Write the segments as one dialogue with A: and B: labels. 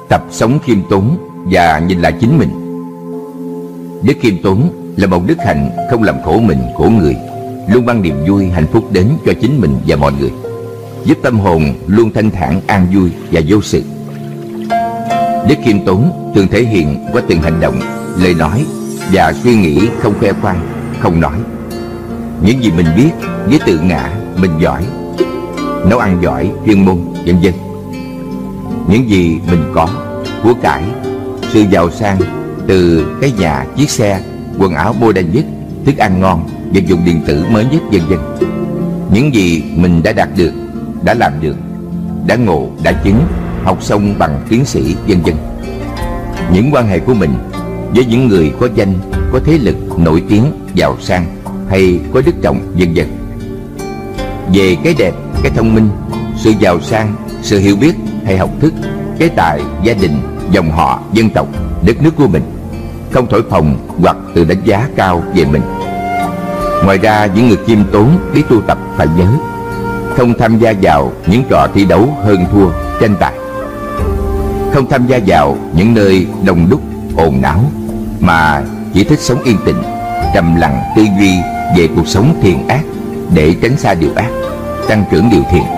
A: Tập sống khiêm tốn và nhìn lại chính mình. Đức khiêm tốn là một đức hạnh không làm khổ mình khổ người, luôn mang niềm vui hạnh phúc đến cho chính mình và mọi người, giúp tâm hồn luôn thanh thản an vui và vô sự. Đức khiêm tốn thường thể hiện qua từng hành động, lời nói và suy nghĩ không khoe khoang, không nói. Những gì mình biết với tự ngã mình giỏi, nấu ăn giỏi, chuyên môn, vân vân. Những gì mình có, của cải, sự giàu sang từ cái nhà, chiếc xe, quần áo modern nhất, thức ăn ngon, vật dụng điện tử mới nhất, vân vân. Những gì mình đã đạt được, đã làm được, đã ngộ, đã chứng, học xong bằng tiến sĩ, vân vân. Những quan hệ của mình với những người có danh, có thế lực, nổi tiếng, giàu sang hay có đức trọng, vân vân. Về cái đẹp, cái thông minh, sự giàu sang, sự hiểu biết hay học thức, cái tài, gia đình, dòng họ, dân tộc, đất nước của mình, không thổi phồng hoặc tự đánh giá cao về mình. Ngoài ra, những người khiêm tốn biết tu tập phải nhớ không tham gia vào những trò thi đấu hơn thua, tranh tài, không tham gia vào những nơi đông đúc, ồn náo, mà chỉ thích sống yên tĩnh, trầm lặng tư duy về cuộc sống thiện ác để tránh xa điều ác, tăng trưởng điều thiện.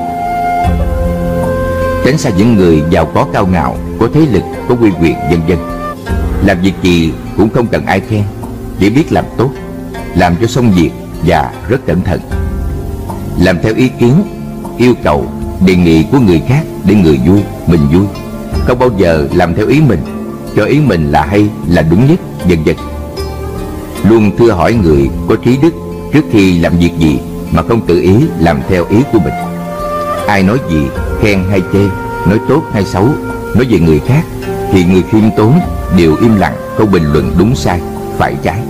A: Tránh xa những người giàu có cao ngạo, có thế lực, có uy quyền, vân vân. Làm việc gì cũng không cần ai khen, chỉ biết làm tốt, làm cho xong việc và rất cẩn thận. Làm theo ý kiến, yêu cầu, đề nghị của người khác để người vui, mình vui. Không bao giờ làm theo ý mình, cho ý mình là hay, là đúng nhất, vân vân. Luôn thưa hỏi người có trí đức trước khi làm việc gì mà không tự ý làm theo ý của mình. Ai nói gì, khen hay chê, nói tốt hay xấu, nói về người khác, thì người khiêm tốn đều im lặng, không bình luận đúng sai, phải trái.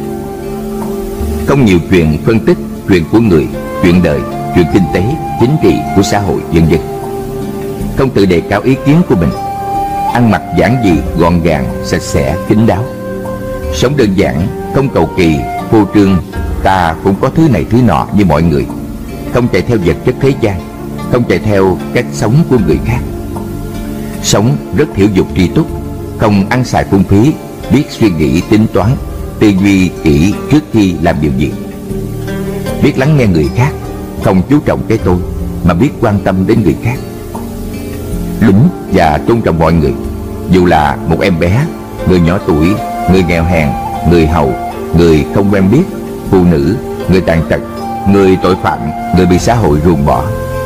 A: Không nhiều chuyện phân tích, chuyện của người, chuyện đời, chuyện kinh tế, chính trị của xã hội, vân vân. Không tự đề cao ý kiến của mình. Ăn mặc giản dị, gọn gàng, sạch sẽ, kín đáo. Sống đơn giản, không cầu kỳ, phô trương, ta cũng có thứ này thứ nọ như mọi người. Không chạy theo vật chất thế gian, không chạy theo cách sống của người khác. Sống rất thiểu dục tri túc, không ăn xài phung phí, biết suy nghĩ tính toán, tư duy kỹ trước khi làm điều gì. Biết lắng nghe người khác, không chú trọng cái tôi mà biết quan tâm đến người khác. Đúng và tôn trọng mọi người, dù là một em bé, người nhỏ tuổi, người nghèo hèn, người hầu, người không quen biết, phụ nữ, người tàn tật, người tội phạm, người bị xã hội ruồng bỏ.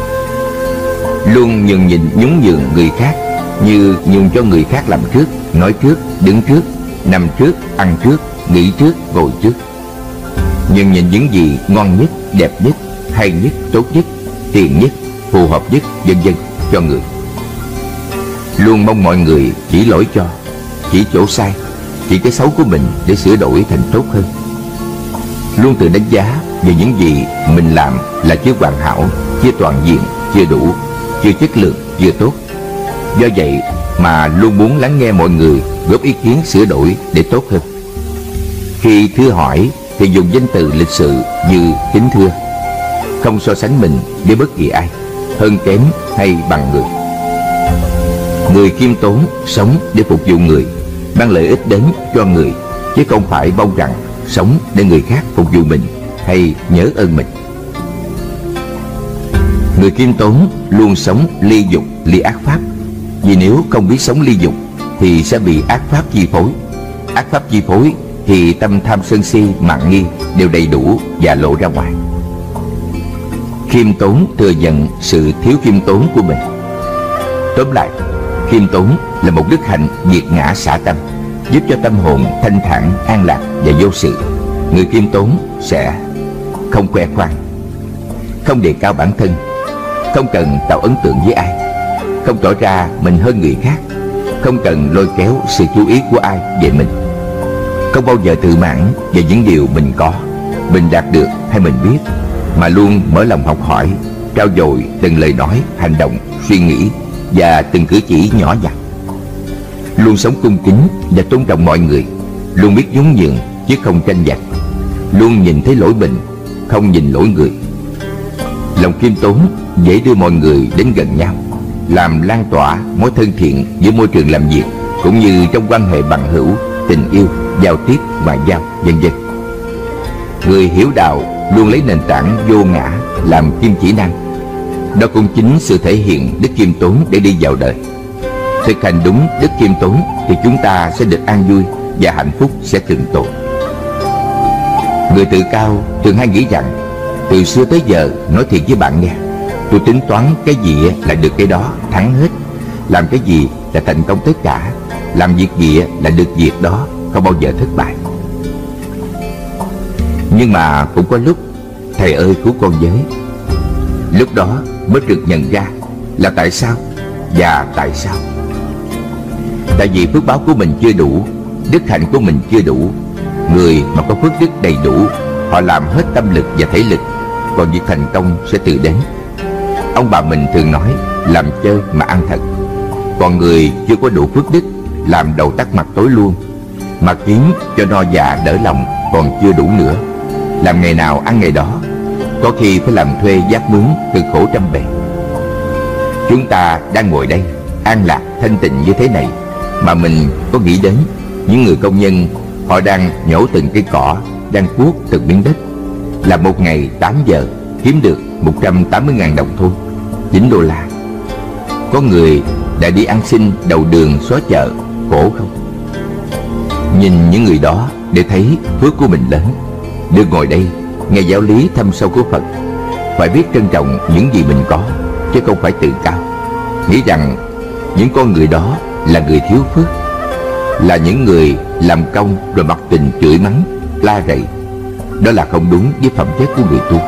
A: Luôn nhường nhịn, nhún nhường người khác, như nhường cho người khác làm trước, nói trước, đứng trước, nằm trước, ăn trước, nghĩ trước, ngồi trước. Nhường nhịn những gì ngon nhất, đẹp nhất, hay nhất, tốt nhất, tiền nhất, phù hợp nhất, vân vân cho người. Luôn mong mọi người chỉ lỗi cho, chỉ chỗ sai, chỉ cái xấu của mình để sửa đổi thành tốt hơn. Luôn tự đánh giá về những gì mình làm là chưa hoàn hảo, chưa toàn diện, chưa đủ, chưa chất lượng, chưa tốt. Do vậy mà luôn muốn lắng nghe mọi người góp ý kiến sửa đổi để tốt hơn. Khi thưa hỏi thì dùng danh từ lịch sự như kính thưa, không so sánh mình với bất kỳ ai, hơn kém hay bằng người. Người khiêm tốn sống để phục vụ người, mang lợi ích đến cho người, chứ không phải mong rằng sống để người khác phục vụ mình hay nhớ ơn mình. Người khiêm tốn luôn sống ly dục, ly ác pháp. Vì nếu không biết sống ly dục thì sẽ bị ác pháp chi phối. Ác pháp chi phối thì tâm tham sân si, mạn nghi đều đầy đủ và lộ ra ngoài. Khiêm tốn thừa nhận sự thiếu khiêm tốn của mình. Tóm lại, khiêm tốn là một đức hạnh diệt ngã xả tâm, giúp cho tâm hồn thanh thản, an lạc và vô sự. Người khiêm tốn sẽ không khoe khoang, không đề cao bản thân, không cần tạo ấn tượng với ai, không tỏ ra mình hơn người khác, không cần lôi kéo sự chú ý của ai về mình, không bao giờ tự mãn về những điều mình có, mình đạt được hay mình biết, mà luôn mở lòng học hỏi, trau dồi từng lời nói, hành động, suy nghĩ và từng cử chỉ nhỏ nhặt. Luôn sống cung kính và tôn trọng mọi người, luôn biết nhún nhường chứ không tranh giành, luôn nhìn thấy lỗi mình, không nhìn lỗi người. Lòng khiêm tốn dễ đưa mọi người đến gần nhau, làm lan tỏa mối thân thiện giữa môi trường làm việc cũng như trong quan hệ bằng hữu, tình yêu, giao tiếp, ngoại giao, vân vân. Người hiểu đạo luôn lấy nền tảng vô ngã làm kim chỉ nam. Đó cũng chính sự thể hiện đức khiêm tốn để đi vào đời. Thực hành đúng đức khiêm tốn thì chúng ta sẽ được an vui và hạnh phúc sẽ trường tồn. Người tự cao thường hay nghĩ rằng từ xưa tới giờ, nói thiệt với bạn nghe, tôi tính toán cái gì là được cái đó, thắng hết. Làm cái gì là thành công tất cả. Làm việc gì là được việc đó, không bao giờ thất bại. Nhưng mà cũng có lúc thầy ơi cứu con với. Lúc đó mới được nhận ra là tại sao và tại sao. Tại vì phước báo của mình chưa đủ, đức hạnh của mình chưa đủ. Người mà có phước đức đầy đủ, họ làm hết tâm lực và thể lực, còn việc thành công sẽ tự đến. Ông bà mình thường nói làm chơi mà ăn thật. Còn người chưa có đủ phước đức, làm đầu tắt mặt tối luôn, mà kiếm cho no dạ đỡ lòng còn chưa đủ nữa. Làm ngày nào ăn ngày đó, có khi phải làm thuê vác mướn, cực khổ trăm bề. Chúng ta đang ngồi đây an lạc thanh tịnh như thế này, mà mình có nghĩ đến những người công nhân, họ đang nhổ từng cây cỏ, đang cuốc từng miếng đất, là một ngày 8 giờ kiếm được 180.000 đồng thôi, $9. Có người đã đi ăn xin đầu đường xó chợ, khổ không? Nhìn những người đó để thấy phước của mình lớn. Được ngồi đây nghe giáo lý thâm sâu của Phật, phải biết trân trọng những gì mình có, chứ không phải tự cao, nghĩ rằng những con người đó là người thiếu phước, là những người làm công rồi mặc tình chửi mắng, la rầy. Đó là không đúng với phẩm chất của người tu.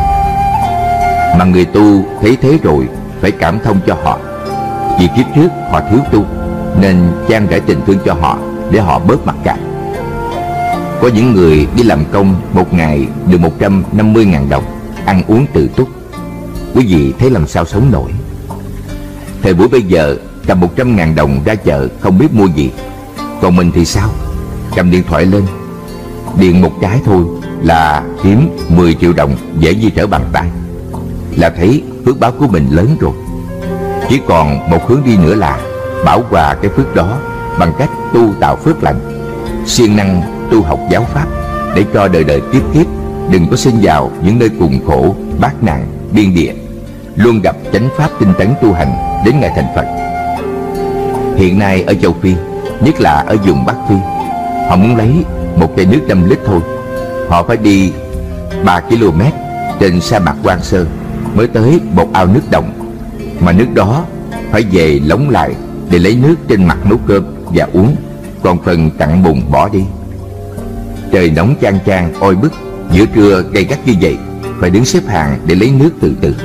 A: Mà người tu thấy thế rồi phải cảm thông cho họ, vì kiếp trước họ thiếu tu, nên chan rãi tình thương cho họ để họ bớt mặc cảm. Có những người đi làm công một ngày được 150.000 đồng, ăn uống tự túc. Quý vị thấy làm sao sống nổi? Thời buổi bây giờ cầm 100.000 đồng ra chợ không biết mua gì. Còn mình thì sao? Cầm điện thoại lên, điện một cái thôi là kiếm 10 triệu đồng dễ như trở bàn tay. Là thấy phước báo của mình lớn rồi. Chỉ còn một hướng đi nữa là bảo hòa cái phước đó bằng cách tu tạo phước lành, siêng năng tu học giáo pháp, để cho đời đời kiếp kiếp đừng có sinh vào những nơi cùng khổ, bát nạn, biên địa, luôn gặp chánh pháp tinh tấn tu hành đến ngày thành Phật. Hiện nay ở châu Phi, nhất là ở vùng Bắc Phi, họ muốn lấy một chai nước 5 lít thôi, họ phải đi 3 km trên sa mạc hoang sơ mới tới một ao nước đồng, mà nước đó phải về lóng lại để lấy nước trên mặt nấu cơm và uống, còn phần cặn bùn bỏ đi. Trời nóng chang chang oi bức, giữa trưa gay gắt như vậy, phải đứng xếp hàng để lấy nước từ từ.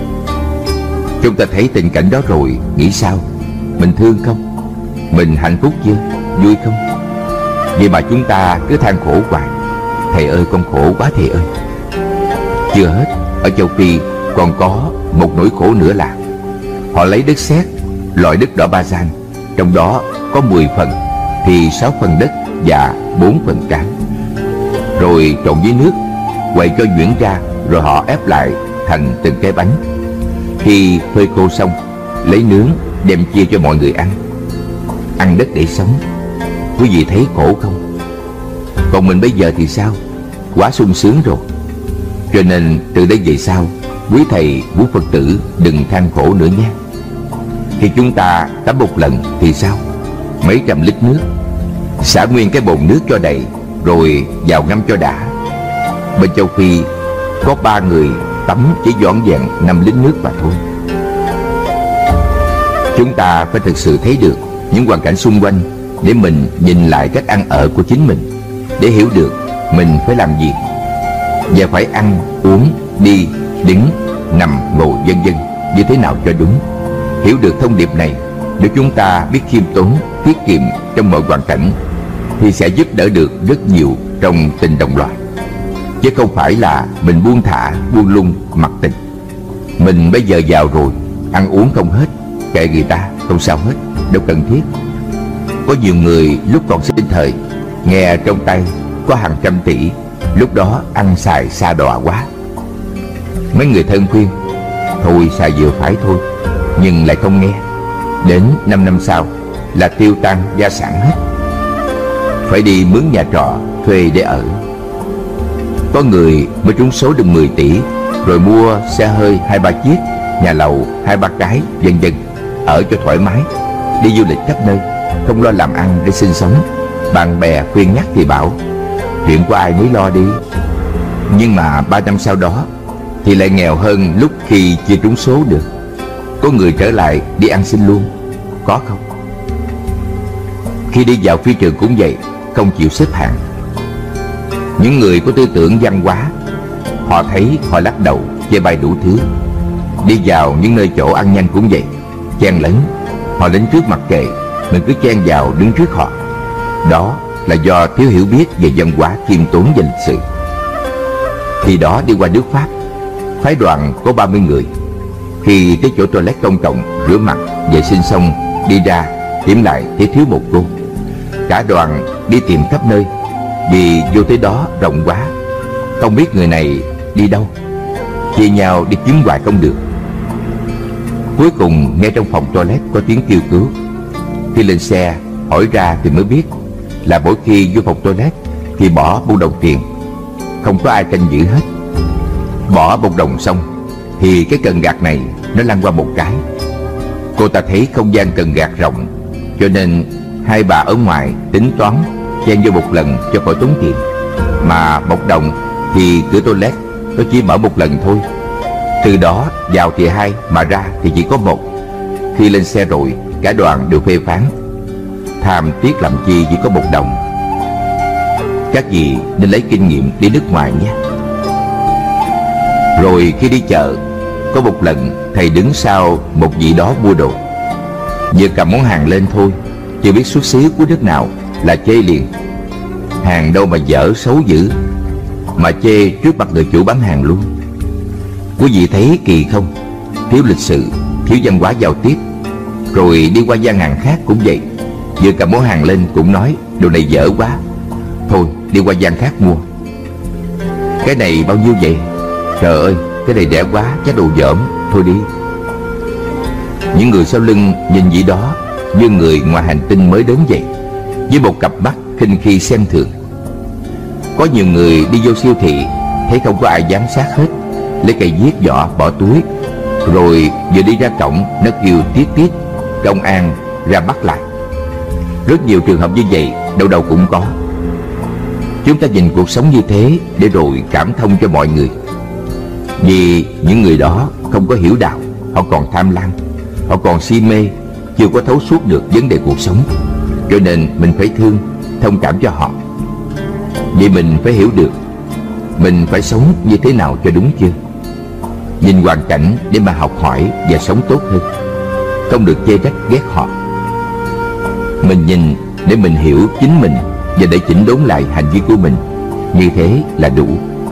A: Chúng ta thấy tình cảnh đó rồi nghĩ sao? Mình thương không? Mình hạnh phúc chưa? Vui không? Vậy mà chúng ta cứ than khổ hoài. Thầy ơi con khổ quá thầy ơi. Chưa hết, ở châu Phi còn có một nỗi khổ nữa là họ lấy đất sét, loại đất đỏ ba gian, trong đó có 10 phần thì 6 phần đất và 4 phần cám, rồi trộn với nước, quậy cho nhuyễn ra, rồi họ ép lại thành từng cái bánh. Khi phơi khô xong, lấy nướng đem chia cho mọi người ăn. Ăn đất để sống. Quý vị thấy khổ không? Còn mình bây giờ thì sao? Quá sung sướng rồi. Cho nên từ đây về sau, quý thầy, quý Phật tử đừng than khổ nữa nhé. Khi chúng ta tắm một lần thì sao? Mấy trăm lít nước, xả nguyên cái bồn nước cho đầy, rồi vào ngâm cho đã. Bên châu Phi có 3 người tắm chỉ vỏn vẹn 5 lít nước mà thôi. Chúng ta phải thực sự thấy được những hoàn cảnh xung quanh để mình nhìn lại cách ăn ở của chính mình, để hiểu được mình phải làm gì và phải ăn, uống, đi, đứng, nằm, ngồi vân vân như thế nào cho đúng. Hiểu được thông điệp này, nếu chúng ta biết khiêm tốn, tiết kiệm trong mọi hoàn cảnh, thì sẽ giúp đỡ được rất nhiều trong tình đồng loại, chứ không phải là mình buông thả, buông lung, mặc tình. Mình bây giờ giàu rồi, ăn uống không hết, kệ người ta, không sao hết, đâu cần thiết. Có nhiều người lúc còn sinh thời, nghe trong tay có hàng trăm tỷ, lúc đó ăn xài xa đọa quá. Mấy người thân khuyên, thôi xài vừa phải thôi, nhưng lại không nghe. Đến 5 năm sau, là tiêu tan gia sản hết. Phải đi mướn nhà trọ thuê để ở. Có người mới trúng số được 10 tỷ rồi mua xe hơi 2-3 chiếc, nhà lầu 2-3 cái, vân vân, ở cho thoải mái, đi du lịch khắp nơi, không lo làm ăn để sinh sống. Bạn bè khuyên nhắc thì bảo chuyện của ai mới lo đi. Nhưng mà 3 năm sau đó thì lại nghèo hơn lúc khi chưa trúng số được. Có người trở lại đi ăn xin luôn, có không? Khi đi vào phi trường cũng vậy, không chịu xếp hạng. Những người có tư tưởng văn hóa, họ thấy họ lắc đầu chê bai đủ thứ. Đi vào những nơi chỗ ăn nhanh cũng vậy, chen lấn. Họ đến trước mặc kệ, mình cứ chen vào đứng trước họ. Đó là do thiếu hiểu biết về văn hóa, khiêm tốn và lịch sự. Khi đó đi qua nước Pháp, phái đoàn có 30 người. Khi tới chỗ toilet công cộng, rửa mặt, vệ sinh xong, đi ra, tìm lại thấy thiếu một cô. Cả đoàn đi tìm khắp nơi, vì vô tới đó rộng quá, không biết người này đi đâu, chia nhau đi kiếm hoài không được. Cuối cùng nghe trong phòng toilet có tiếng kêu cứu. Khi lên xe hỏi ra thì mới biết là mỗi khi vô phòng toilet thì bỏ 1 đồng tiền, không có ai canh giữ hết. Bỏ 1 đồng xong thì cái cần gạt này nó lăn qua một cái. Cô ta thấy không gian cần gạt rộng, cho nên hai bà ở ngoài tính toán chen vô một lần cho khỏi tốn tiền. Mà 1 đồng thì cửa toilet nó chỉ mở 1 lần thôi. Từ đó vào thì 2 mà ra thì chỉ có 1. Khi lên xe rồi cả đoàn đều phê phán tham tiếc làm chi chỉ có 1 đồng. Các vị nên lấy kinh nghiệm đi nước ngoài nhé. Rồi khi đi chợ, có một lần thầy đứng sau một vị đó mua đồ. Vừa cầm món hàng lên thôi, chưa biết xuất xứ của nước nào là chê liền. Hàng đâu mà dở xấu dữ, mà chê trước mặt người chủ bán hàng luôn. Quý vị thấy kỳ không? Thiếu lịch sự, thiếu văn hóa giao tiếp. Rồi đi qua gian hàng khác cũng vậy, vừa cầm món hàng lên cũng nói đồ này dở quá, thôi đi qua gian khác mua. Cái này bao nhiêu vậy? Trời ơi, cái này rẻ quá, chắc đồ dởm, thôi đi. Những người sau lưng nhìn vị đó như người ngoài hành tinh mới đến vậy, với một cặp mắt khinh khi xem thường. Có nhiều người đi vô siêu thị, thấy không có ai giám sát hết, lấy cây viết vỏ bỏ túi, rồi vừa đi ra cổng nó kêu tiết tiết, công an ra bắt lại. Rất nhiều trường hợp như vậy đâu đâu cũng có. Chúng ta nhìn cuộc sống như thế để rồi cảm thông cho mọi người. Vì những người đó không có hiểu đạo, họ còn tham lam, họ còn si mê, chưa có thấu suốt được vấn đề cuộc sống. Cho nên mình phải thương, thông cảm cho họ. Vậy mình phải hiểu được mình phải sống như thế nào cho đúng chưa. Nhìn hoàn cảnh để mà học hỏi và sống tốt hơn, không được chê trách ghét họ. Mình nhìn để mình hiểu chính mình và để chỉnh đốn lại hành vi của mình, như thế là đủ.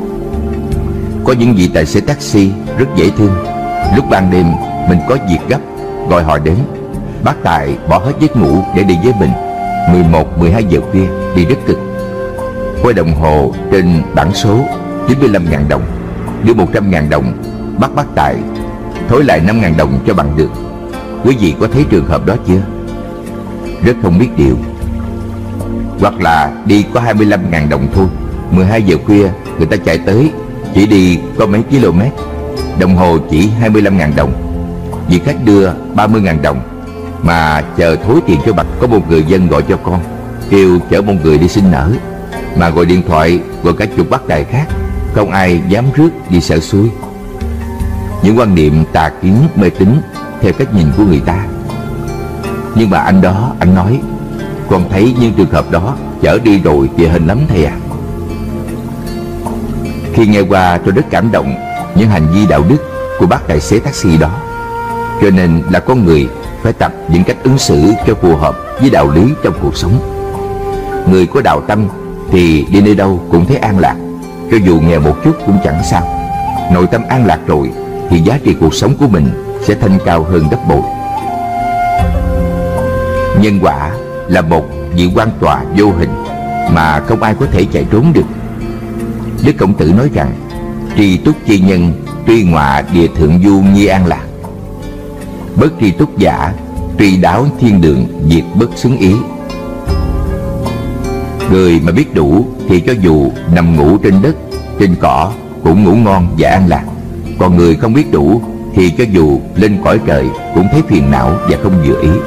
A: Có những vị tài xế taxi rất dễ thương. Lúc ban đêm mình có việc gấp, gọi họ đến. Bác Tài bỏ hết giấc ngủ để đi với mình. 11-12 giờ khuya đi rất cực. Quay đồng hồ trên bảng số 95.000 đồng, đưa 100.000 đồng, bắt bác Tài thối lại 5.000 đồng cho bằng được. Quý vị có thấy trường hợp đó chưa? Rất không biết điều. Hoặc là đi có 25.000 đồng thôi, 12 giờ khuya người ta chạy tới, chỉ đi có mấy km, đồng hồ chỉ 25.000 đồng. Vị khách đưa 30.000 đồng, mà chờ thối tiền cho bạch. Có một người dân gọi cho con, kêu chở một người đi sinh nở, mà gọi điện thoại gọi cả chục bác Tài khác, không ai dám rước đi sợ xui. Những quan niệm tà kiến mê tín theo cách nhìn của người ta. Nhưng mà anh đó, anh nói con thấy những trường hợp đó chở đi rồi thì hên lắm thầy à. Khi nghe qua tôi rất cảm động những hành vi đạo đức của bác tài xế taxi đó. Cho nên là con người phải tập những cách ứng xử cho phù hợp với đạo lý trong cuộc sống. Người có đạo tâm thì đi nơi đâu cũng thấy an lạc, cho dù nghèo một chút cũng chẳng sao. Nội tâm an lạc rồi thì giá trị cuộc sống của mình sẽ thanh cao hơn gấp bội. Nhân quả là một vị quan tòa vô hình mà không ai có thể chạy trốn được. Đức Khổng Tử nói rằng tri túc chi nhân tuy ngọa địa thượng du nhi an lạc, bất tri túc giả Tùy đáo thiên đường, diệt bất xứng ý. Người mà biết đủ thì cho dù nằm ngủ trên đất, trên cỏ cũng ngủ ngon và an lạc. Còn người không biết đủ thì cho dù lên cõi trời cũng thấy phiền não và không vừa ý.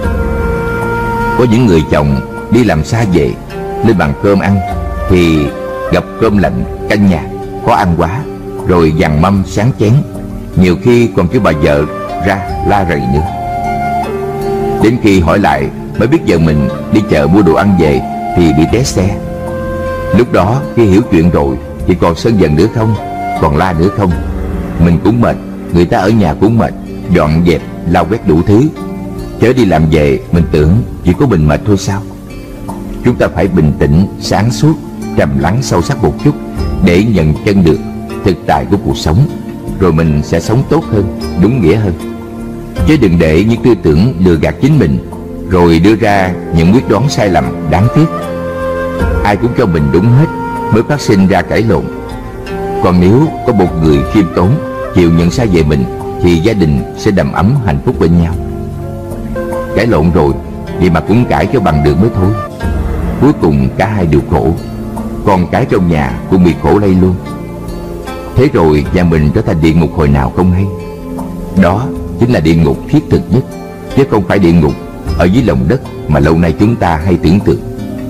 A: Có những người chồng đi làm xa về, lên bàn cơm ăn thì gặp cơm lạnh, canh nhạt, khó ăn quá, rồi dằn mâm sáng chén, nhiều khi còn kêu bà vợ ra la rầy nữa. Đến khi hỏi lại mới biết vợ mình đi chợ mua đồ ăn về thì bị té xe. Lúc đó khi hiểu chuyện rồi thì còn sân giận nữa không, còn la nữa không. Mình cũng mệt, người ta ở nhà cũng mệt, dọn dẹp lau quét đủ thứ, chớ đi làm về mình tưởng chỉ có mình mệt thôi sao. Chúng ta phải bình tĩnh, sáng suốt, trầm lắng sâu sắc một chút để nhận chân được thực tại của cuộc sống, rồi mình sẽ sống tốt hơn, đúng nghĩa hơn. Chứ đừng để những tư tưởng lừa gạt chính mình, rồi đưa ra những quyết đoán sai lầm đáng tiếc. Ai cũng cho mình đúng hết mới phát sinh ra cãi lộn. Còn nếu có một người khiêm tốn, chịu nhận sai về mình thì gia đình sẽ đầm ấm hạnh phúc bên nhau. Cãi lộn rồi vậy mà cũng cãi cho bằng được mới thôi. Cuối cùng cả hai đều khổ, con cái trong nhà cũng bị khổ lây luôn. Thế rồi nhà mình trở thành địa ngục hồi nào không hay. Đó chính là địa ngục thiết thực nhất, chứ không phải địa ngục ở dưới lòng đất mà lâu nay chúng ta hay tưởng tượng.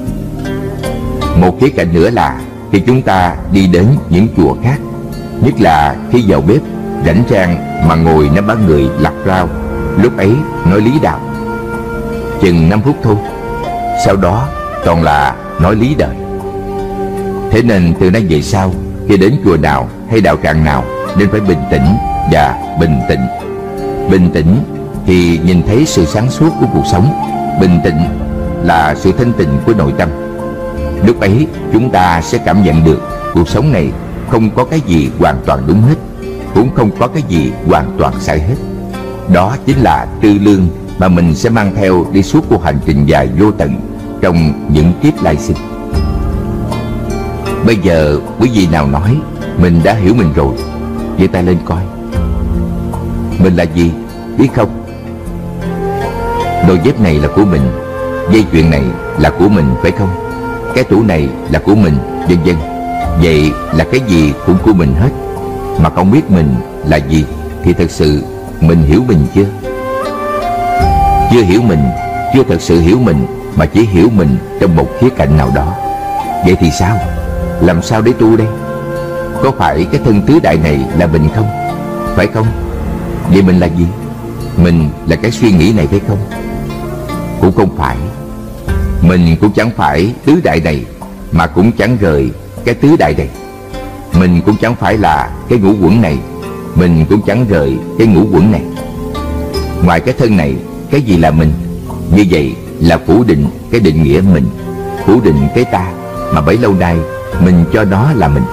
A: Một khía cạnh nữa là khi chúng ta đi đến những chùa khác, nhất là khi vào bếp rảnh rang mà ngồi nắm bát người lặt rau, lúc ấy nói lý đạo chừng 5 phút thôi, sau đó toàn là nói lý đời. Thế nên từ nay về sau, khi đến chùa nào hay đạo tràng nào nên phải bình tĩnh và bình tĩnh. Bình tĩnh thì nhìn thấy sự sáng suốt của cuộc sống. Bình tĩnh là sự thanh tịnh của nội tâm. Lúc ấy chúng ta sẽ cảm nhận được cuộc sống này không có cái gì hoàn toàn đúng hết, cũng không có cái gì hoàn toàn sai hết. Đó chính là tư lương mà mình sẽ mang theo đi suốt cuộc hành trình dài vô tận trong những kiếp lai sinh. Bây giờ quý vị nào nói mình đã hiểu mình rồi, giơ tay lên coi. Mình là gì, biết không? Đôi dép này là của mình, dây chuyền này là của mình, phải không? Cái tủ này là của mình, vân vân. Vậy là cái gì cũng của mình hết. Mà không biết mình là gì thì thật sự mình hiểu mình chưa? Chưa hiểu mình, chưa thật sự hiểu mình, mà chỉ hiểu mình trong một khía cạnh nào đó. Vậy thì sao? Làm sao để tu đây? Có phải cái thân tứ đại này là mình không? Phải không? Vậy mình là gì? Mình là cái suy nghĩ này, phải không? Cũng không phải. Mình cũng chẳng phải tứ đại này, mà cũng chẳng rời cái tứ đại này. Mình cũng chẳng phải là cái ngũ uẩn này, mình cũng chẳng rời cái ngũ uẩn này. Ngoài cái thân này, cái gì là mình? Như vậy là phủ định cái định nghĩa mình, phủ định cái ta mà bấy lâu nay mình cho đó là mình.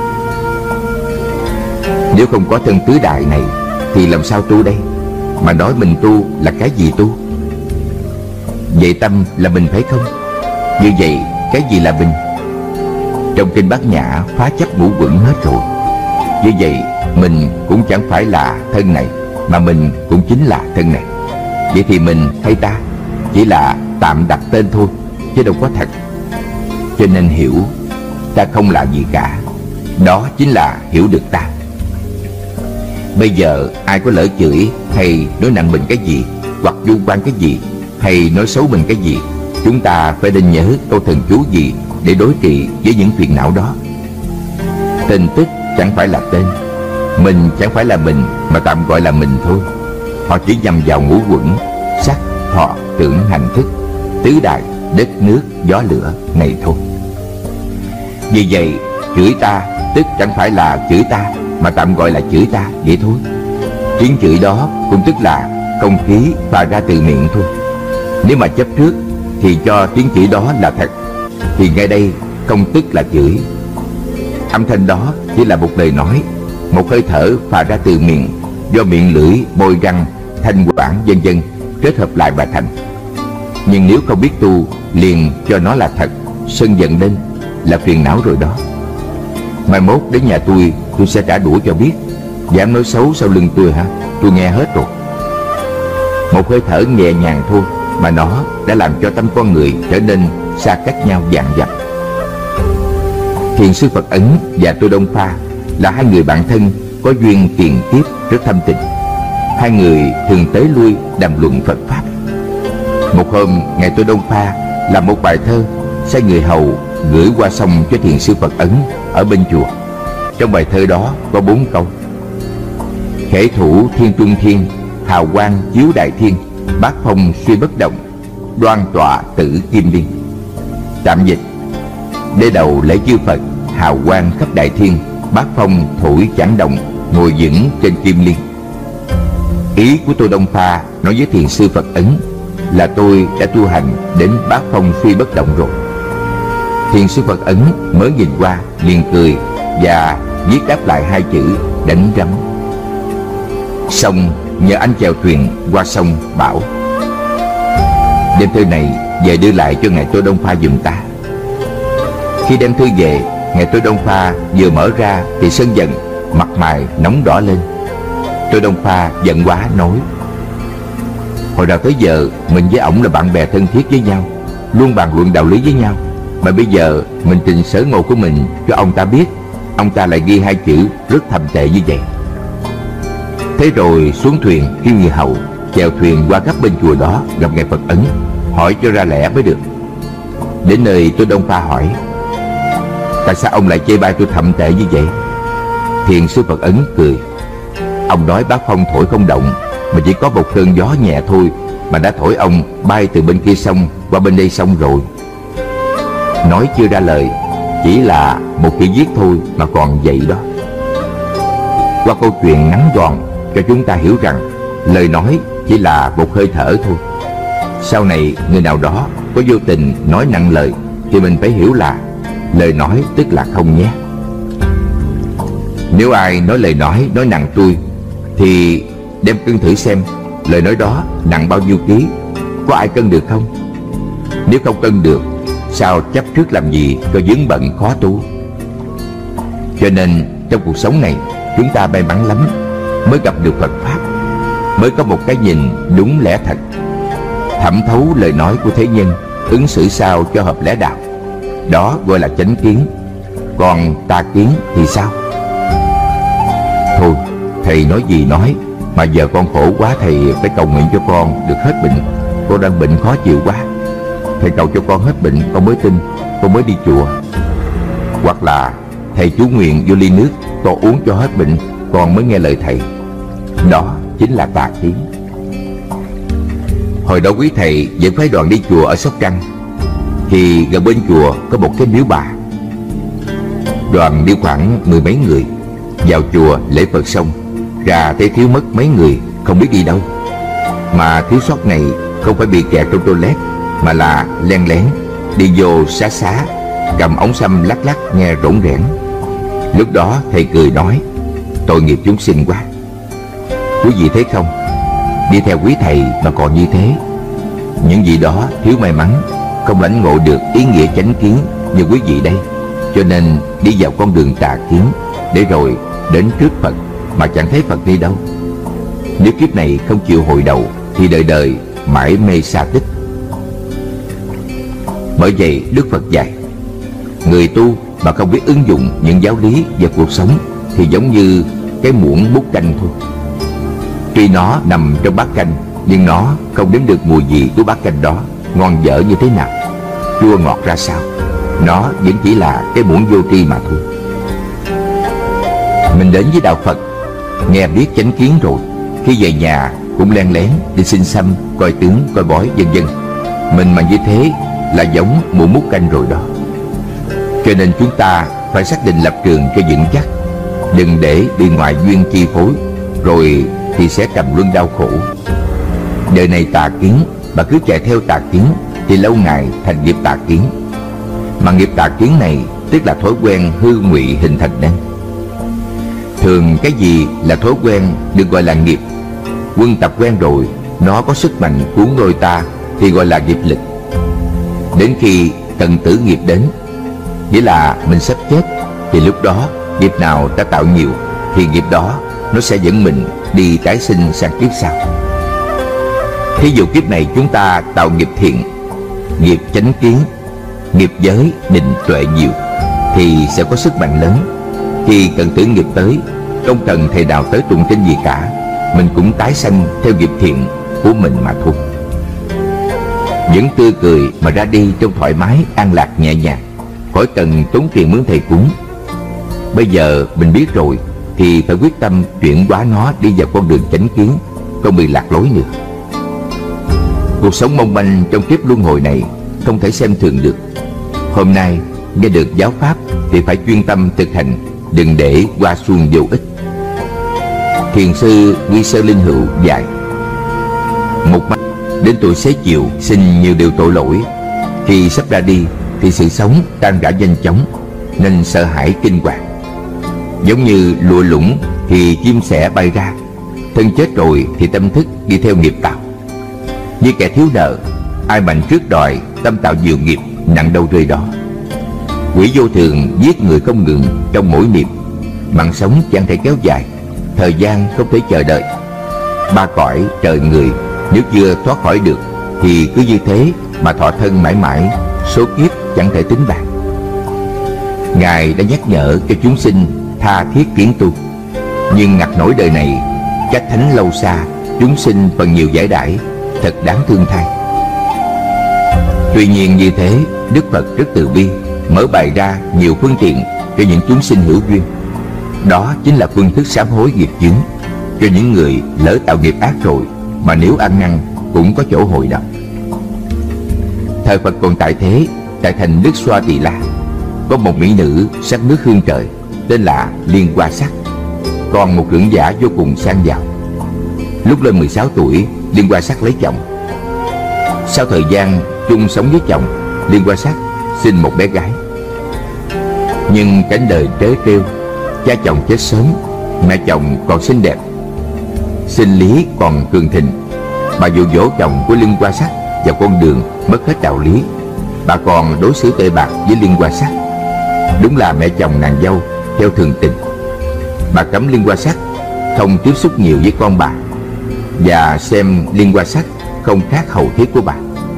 A: Nếu không có thân tứ đại này thì làm sao tu đây? Mà nói mình tu là cái gì tu? Vậy tâm là mình, phải không? Như vậy cái gì là mình? Trong kinh Bát Nhã phá chấp ngũ uẩn hết rồi. Như vậy mình cũng chẳng phải là thân này, mà mình cũng chính là thân này. Vậy thì mình hay ta chỉ là tạm đặt tên thôi, chứ đâu có thật. Cho nên hiểu ta không là gì cả, đó chính là hiểu được ta. Bây giờ ai có lỡ chửi hay nói nặng mình cái gì, hoặc vu oan cái gì, hay nói xấu mình cái gì, chúng ta phải nên nhớ câu thần chú gì để đối trị với những phiền não đó. Tên tức chẳng phải là tên, mình chẳng phải là mình, mà tạm gọi là mình thôi. Họ chỉ nhằm vào ngũ uẩn sắc, thọ, tưởng, hành, thức, tứ đại, đất, nước, gió, lửa này thôi. Vì vậy chửi ta tức chẳng phải là chửi ta, mà tạm gọi là chửi ta vậy thôi. Tiếng chửi đó cũng tức là không khí phát ra từ miệng thôi. Nếu mà chấp trước thì cho tiếng chửi đó là thật, thì ngay đây không tức là chửi. Âm thanh đó chỉ là một lời nói, một hơi thở phát ra từ miệng, do miệng lưỡi, môi, răng, thanh quản vân vân kết hợp lại mà thành. Nhưng nếu không biết tu, liền cho nó là thật, sân giận lên là phiền não rồi đó. Mai mốt đến nhà tôi sẽ trả đũa cho biết. Dám nói xấu sau lưng tôi hả? Tôi nghe hết rồi. Một hơi thở nhẹ nhàng thôi mà nó đã làm cho tâm con người trở nên xa cách nhau vạn dặm. Thiền sư Phật Ấn và Tô Đông Pha là hai người bạn thân có duyên tiền kiếp rất thâm tình. Hai người thường tới lui đàm luận Phật pháp. Một hôm, ngài Tô Đông Pha làm một bài thơ sai người hầu gửi qua sông cho thiền sư Phật Ấn ở bên chùa. Trong bài thơ đó có 4 câu: khể thủ thiên trung thiên, hào quang chiếu đại thiên, bát phong suy bất động, đoan tọa tử kim liên. Tạm dịch: đế đầu lễ chư Phật, hào quang khắp đại thiên, bát phong thổi chẳng động, ngồi vững trên kim liên. Ý của Tô Đông Pha nói với thiền sư Phật Ấn là tôi đã tu hành đến bát phong suy bất động rồi. Thiền sư Phật Ấn mới nhìn qua liền cười và viết đáp lại 2 chữ đánh rắm. Xong nhờ anh chèo thuyền qua sông bảo: đem thư này về đưa lại cho ngài Tô Đông Pha giùm ta. Khi đem thư về, ngài Tô Đông Pha vừa mở ra thì sân giận, mặt mày nóng đỏ lên. Tô Đông Pha giận quá nói: hồi nào tới giờ mình với ổng là bạn bè thân thiết với nhau, luôn bàn luận đạo lý với nhau, mà bây giờ mình trình sở ngộ của mình cho ông ta biết, ông ta lại ghi 2 chữ rất thậm tệ như vậy. Thế rồi xuống thuyền kêu người hầu chèo thuyền qua khắp bên chùa đó gặp ngài Phật Ấn, hỏi cho ra lẽ mới được. Đến nơi, Tô Đông Pha hỏi: tại sao ông lại chê bai tôi thậm tệ như vậy? Thiền sư Phật Ấn cười: ông nói bát phong thổi không động, mà chỉ có một cơn gió nhẹ thôi mà đã thổi ông bay từ bên kia sông qua bên đây sông rồi. Nói chưa ra lời, chỉ là một chữ viết thôi mà còn vậy đó. Qua câu chuyện ngắn gọn cho chúng ta hiểu rằng lời nói chỉ là một hơi thở thôi. Sau này người nào đó có vô tình nói nặng lời thì mình phải hiểu là lời nói tức là không nhé. Nếu ai nói lời nói nặng tôi thì đem cân thử xem lời nói đó nặng bao nhiêu ký, có ai cân được không? Nếu không cân được, sao chấp trước làm gì cho vướng bận khó tu? Cho nên trong cuộc sống này chúng ta may mắn lắm mới gặp được Phật pháp, mới có một cái nhìn đúng lẽ thật, thẩm thấu lời nói của thế nhân, ứng xử sao cho hợp lẽ đạo. Đó gọi là chánh kiến. Còn tà kiến thì sao? Thôi thầy nói gì nói, mà giờ con khổ quá, thầy phải cầu nguyện cho con được hết bệnh. Con đang bệnh khó chịu quá, thầy cầu cho con hết bệnh con mới tin, con mới đi chùa. Hoặc là thầy chú nguyện vô ly nước, con uống cho hết bệnh con mới nghe lời thầy. Đó chính là tà kiến. Hồi đó quý thầy dẫn phái đoàn đi chùa ở Sóc Trăng, thì gần bên chùa có một cái miếu bà. Đoàn đi khoảng 10 mấy người vào chùa lễ Phật xong, ra thấy thiếu mất mấy người không biết đi đâu. Mà thiếu sót này không phải bị kẹt trong toilet, mà là len lén đi vô xá xá, cầm ống xăm lắc lắc nghe rỗng rẽn. Lúc đó thầy cười nói: tội nghiệp chúng sinh quá. Quý vị thấy không, đi theo quý thầy mà còn như thế. Những vị đó thiếu may mắn, không lãnh ngộ được ý nghĩa chánh kiến như quý vị đây, cho nên đi vào con đường tà kiến, để rồi đến trước Phật mà chẳng thấy Phật đi đâu. Nếu kiếp này không chịu hồi đầu thì đời đời mãi mê xa tích. Bởi vậy Đức Phật dạy, người tu mà không biết ứng dụng những giáo lý về cuộc sống thì giống như cái muỗng múc canh thôi. Tuy nó nằm trong bát canh, nhưng nó không đếm được mùi vị của bát canh đó ngon dở như thế nào, chua ngọt ra sao. Nó vẫn chỉ là cái muỗng vô tri mà thôi. Mình đến với đạo Phật, nghe biết chánh kiến rồi, khi về nhà cũng len lén đi xin xăm, coi tướng, coi bói vân vân. Mình mà như thế là giống muỗng múc canh rồi đó. Cho nên chúng ta phải xác định lập trường cho vững chắc, đừng để bị ngoại duyên chi phối, rồi thì sẽ trầm luân đau khổ. Đời này tà kiến, mà cứ chạy theo tà kiến thì lâu ngày thành nghiệp tà kiến. Mà nghiệp tà kiến này tức là thói quen hư ngụy hình thành nên. Thường cái gì là thói quen được gọi là nghiệp. Quân tập quen rồi, nó có sức mạnh cuốn lôi ta thì gọi là nghiệp lực. Đến khi tận tử nghiệp đến, nghĩa là mình sắp chết, thì lúc đó nghiệp nào ta tạo nhiều thì nghiệp đó nó sẽ dẫn mình đi tái sinh sang kiếp sau. Thí dụ kiếp này chúng ta tạo nghiệp thiện, nghiệp chánh kiến, nghiệp giới, định, tuệ nhiều, thì sẽ có sức mạnh lớn. Khi cần tử nghiệp tới, không cần thầy nào tới tụng kinh gì cả, mình cũng tái sanh theo nghiệp thiện của mình mà thôi. Vẫn tươi cười mà ra đi trong thoải mái, an lạc, nhẹ nhàng, khỏi cần tốn tiền mướn thầy cúng. Bây giờ mình biết rồi thì phải quyết tâm chuyển hóa nó đi vào con đường chánh kiến, không bị lạc lối nữa. Cuộc sống mong manh trong kiếp luân hồi này không thể xem thường được. Hôm nay nghe được giáo pháp thì phải chuyên tâm thực hành, đừng để qua suông vô ích. Thiền sư Quy Sơ Linh Hữu dạy: một mắt đến tuổi xế chiều sinh nhiều điều tội lỗi. Khi sắp ra đi thì sự sống tan rã nhanh chóng, nên sợ hãi kinh hoàng. Giống như lụa lũng thì chim sẻ bay ra, thân chết rồi thì tâm thức đi theo nghiệp tạo. Như kẻ thiếu nợ, ai mạnh trước đòi, tâm tạo nhiều nghiệp, nặng đâu rơi đó. Quỷ vô thường giết người không ngừng trong mỗi niệm. Mạng sống chẳng thể kéo dài, thời gian không thể chờ đợi. Ba cõi trời người nếu chưa thoát khỏi được thì cứ như thế mà thọ thân mãi mãi, số kiếp chẳng thể tính bạc. Ngài đã nhắc nhở cho chúng sinh tha thiết kiến tu, nhưng ngặt nổi đời này cách thánh lâu xa, chúng sinh phần nhiều giải đãi, thật đáng thương thay. Tuy nhiên như thế, Đức Phật rất từ bi, mở bày ra nhiều phương tiện cho những chúng sinh hữu duyên. Đó chính là phương thức sám hối nghiệp chướng cho những người lỡ tạo nghiệp ác rồi, mà nếu ăn năn cũng có chỗ hồi đạo. Thời Phật còn tại thế, tại thành Đức Xoa Tỳ La, có một mỹ nữ sắc nước hương trời tên là Liên Hoa Sắc, còn một trưởng giả vô cùng sang giàu. Lúc lên 16 tuổi, Liên Hoa Sắc lấy chồng. Sau thời gian chung sống với chồng, Liên Hoa Sắc sinh một bé gái. Nhưng cánh đời trớ trêu, cha chồng chết sớm, mẹ chồng còn xinh đẹp, sinh lý còn cường thịnh. Bà dụ dỗ chồng của Liên Hoa Sắc vào con đường mất hết đạo lý. Bà còn đối xử tệ bạc với Liên Hoa Sắc. Đúng là mẹ chồng nàng dâu theo thường tình. Bà cấm Liên Hoa Sắc không tiếp xúc nhiều với con bà, và xem Liên Hoa Sắc không khác hầu thiết của bà.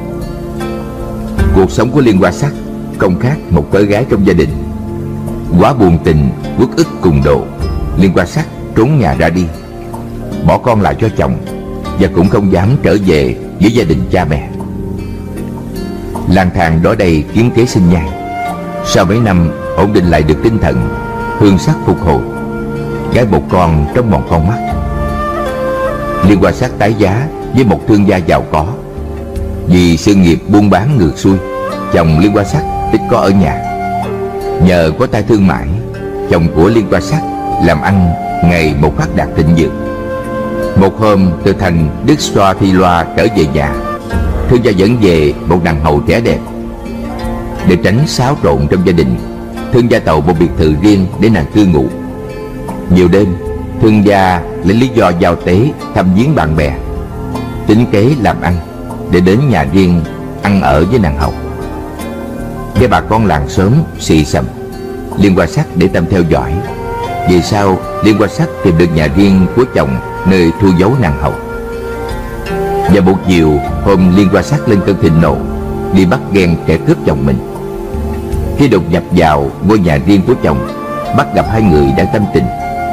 A: Cuộc sống của Liên Hoa Sắc không khác một cô gái trong gia đình. Quá buồn tình, uất ức cùng độ, Liên Hoa Sắc trốn nhà ra đi, bỏ con lại cho chồng, và cũng không dám trở về với gia đình cha mẹ. Lang thang đó đây kiếm kế sinh nhai. Sau mấy năm ổn định lại được tinh thần, hương sắc phục hồi, gái một con trong một con mắt. Liên Hoa Sắc tái giá với một thương gia giàu có. Vì sự nghiệp buôn bán ngược xuôi, chồng Liên Hoa Sắc ít có ở nhà. Nhờ có tay thương mại, chồng của Liên Hoa Sắc làm ăn ngày một phát đạt thịnh vượng. Một hôm từ thành Đức Xoa Thi Loa trở về nhà, thương gia dẫn về một nàng hầu trẻ đẹp. Để tránh xáo trộn trong gia đình, thương gia tậu một biệt thự riêng để nàng cư ngụ. Nhiều đêm, thương gia lấy lý do giao tế thăm viếng bạn bè, tính kế làm ăn để đến nhà riêng ăn ở với nàng hầu. Nghe bà con làng xóm xì xầm, Liên Hoa Sắc để tâm theo dõi. Vì sao Liên Hoa Sắc tìm được nhà riêng của chồng nơi thu giấu nàng hầu. Và một chiều hôm, Liên Hoa Sắc lên cơn thịnh nộ, đi bắt ghen kẻ cướp chồng mình. Khi đột nhập vào ngôi nhà riêng của chồng, bắt gặp hai người đang tâm tình.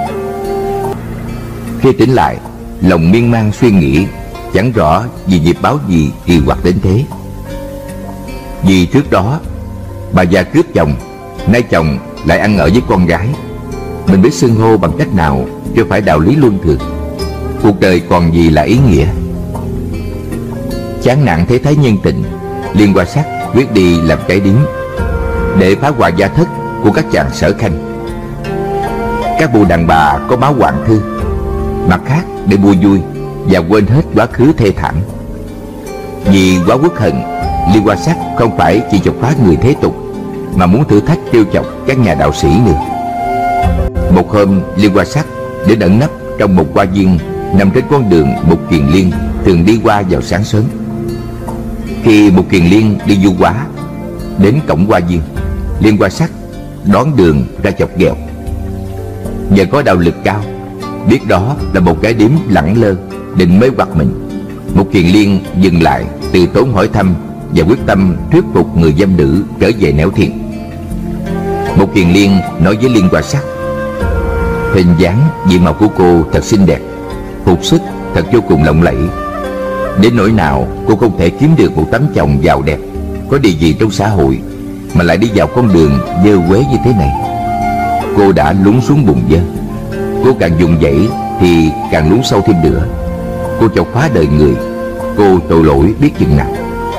A: Khi tỉnh lại, lòng miên man suy nghĩ, chẳng rõ vì nghiệp báo gì kỳ quặc đến thế. Vì trước đó bà già cướp chồng, nay chồng lại ăn ở với con gái. Mình biết xưng hô bằng cách nào cho phải đạo lý luân thường. Cuộc đời còn gì là ý nghĩa. Chán nản thế thái nhân tình, Liên Hoa Sắc quyết đi làm cái điếm để phá hoại gia thất của các chàng sở khanh. Các bộ đàn bà có máu hoàng thư, mặt khác để mua vui và quên hết quá khứ thê thảm. Vì quá uất hận, Liên Hoa Sắc không phải chỉ chọc phá người thế tục, mà muốn thử thách trêu chọc các nhà đạo sĩ nữa. Một hôm, Liên Hoa Sắc đến ẩn nấp trong một hoa viên nằm trên con đường Mục Kiền Liên thường đi qua vào sáng sớm. Khi Mục Kiền Liên đi du hóa đến cổng hoa viên, Liên Hoa Sắc đón đường ra chọc ghẹo. Nhờ có đạo lực cao, biết đó là một cái điếm lẳng lơ định mê hoặc mình, Mục Kiền Liên dừng lại, từ tốn hỏi thăm và quyết tâm thuyết phục người dâm nữ trở về nẻo thiền. Mục Kiền Liên nói với Liên Hoa Sắc: hình dáng diện mạo của cô thật xinh đẹp, phục sức thật vô cùng lộng lẫy, đến nỗi nào cô không thể kiếm được một tấm chồng giàu đẹp, có địa vị trong xã hội, mà lại đi vào con đường dơ quế như thế này. Cô đã lún xuống bùn dơ. Cô càng dùng dãy thì càng lún sâu thêm nữa. Cô chọc phá đời người. Cô tội lỗi biết chừng nào.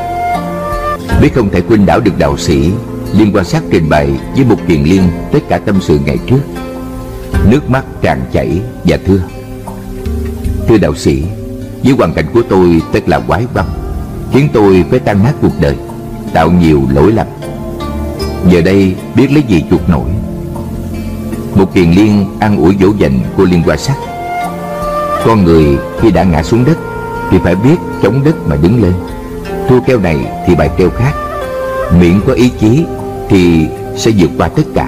A: Biết không thể khuyên đảo được đạo sĩ, Liên Hoa Sắc trình bày với Mục Kiền Liên tất cả tâm sự ngày trước. Nước mắt tràn chảy và thưa: thưa đạo sĩ, với hoàn cảnh của tôi thật là quái băm, khiến tôi phải tan nát cuộc đời, tạo nhiều lỗi lầm. Giờ đây biết lấy gì chuộc nổi. Mục Kiền Liên an ủi dỗ dành cô Liên Hoa Sắc: con người khi đã ngã xuống đất thì phải biết chống đất mà đứng lên. Thua keo này thì bài keo khác. Miễn có ý chí thì sẽ vượt qua tất cả.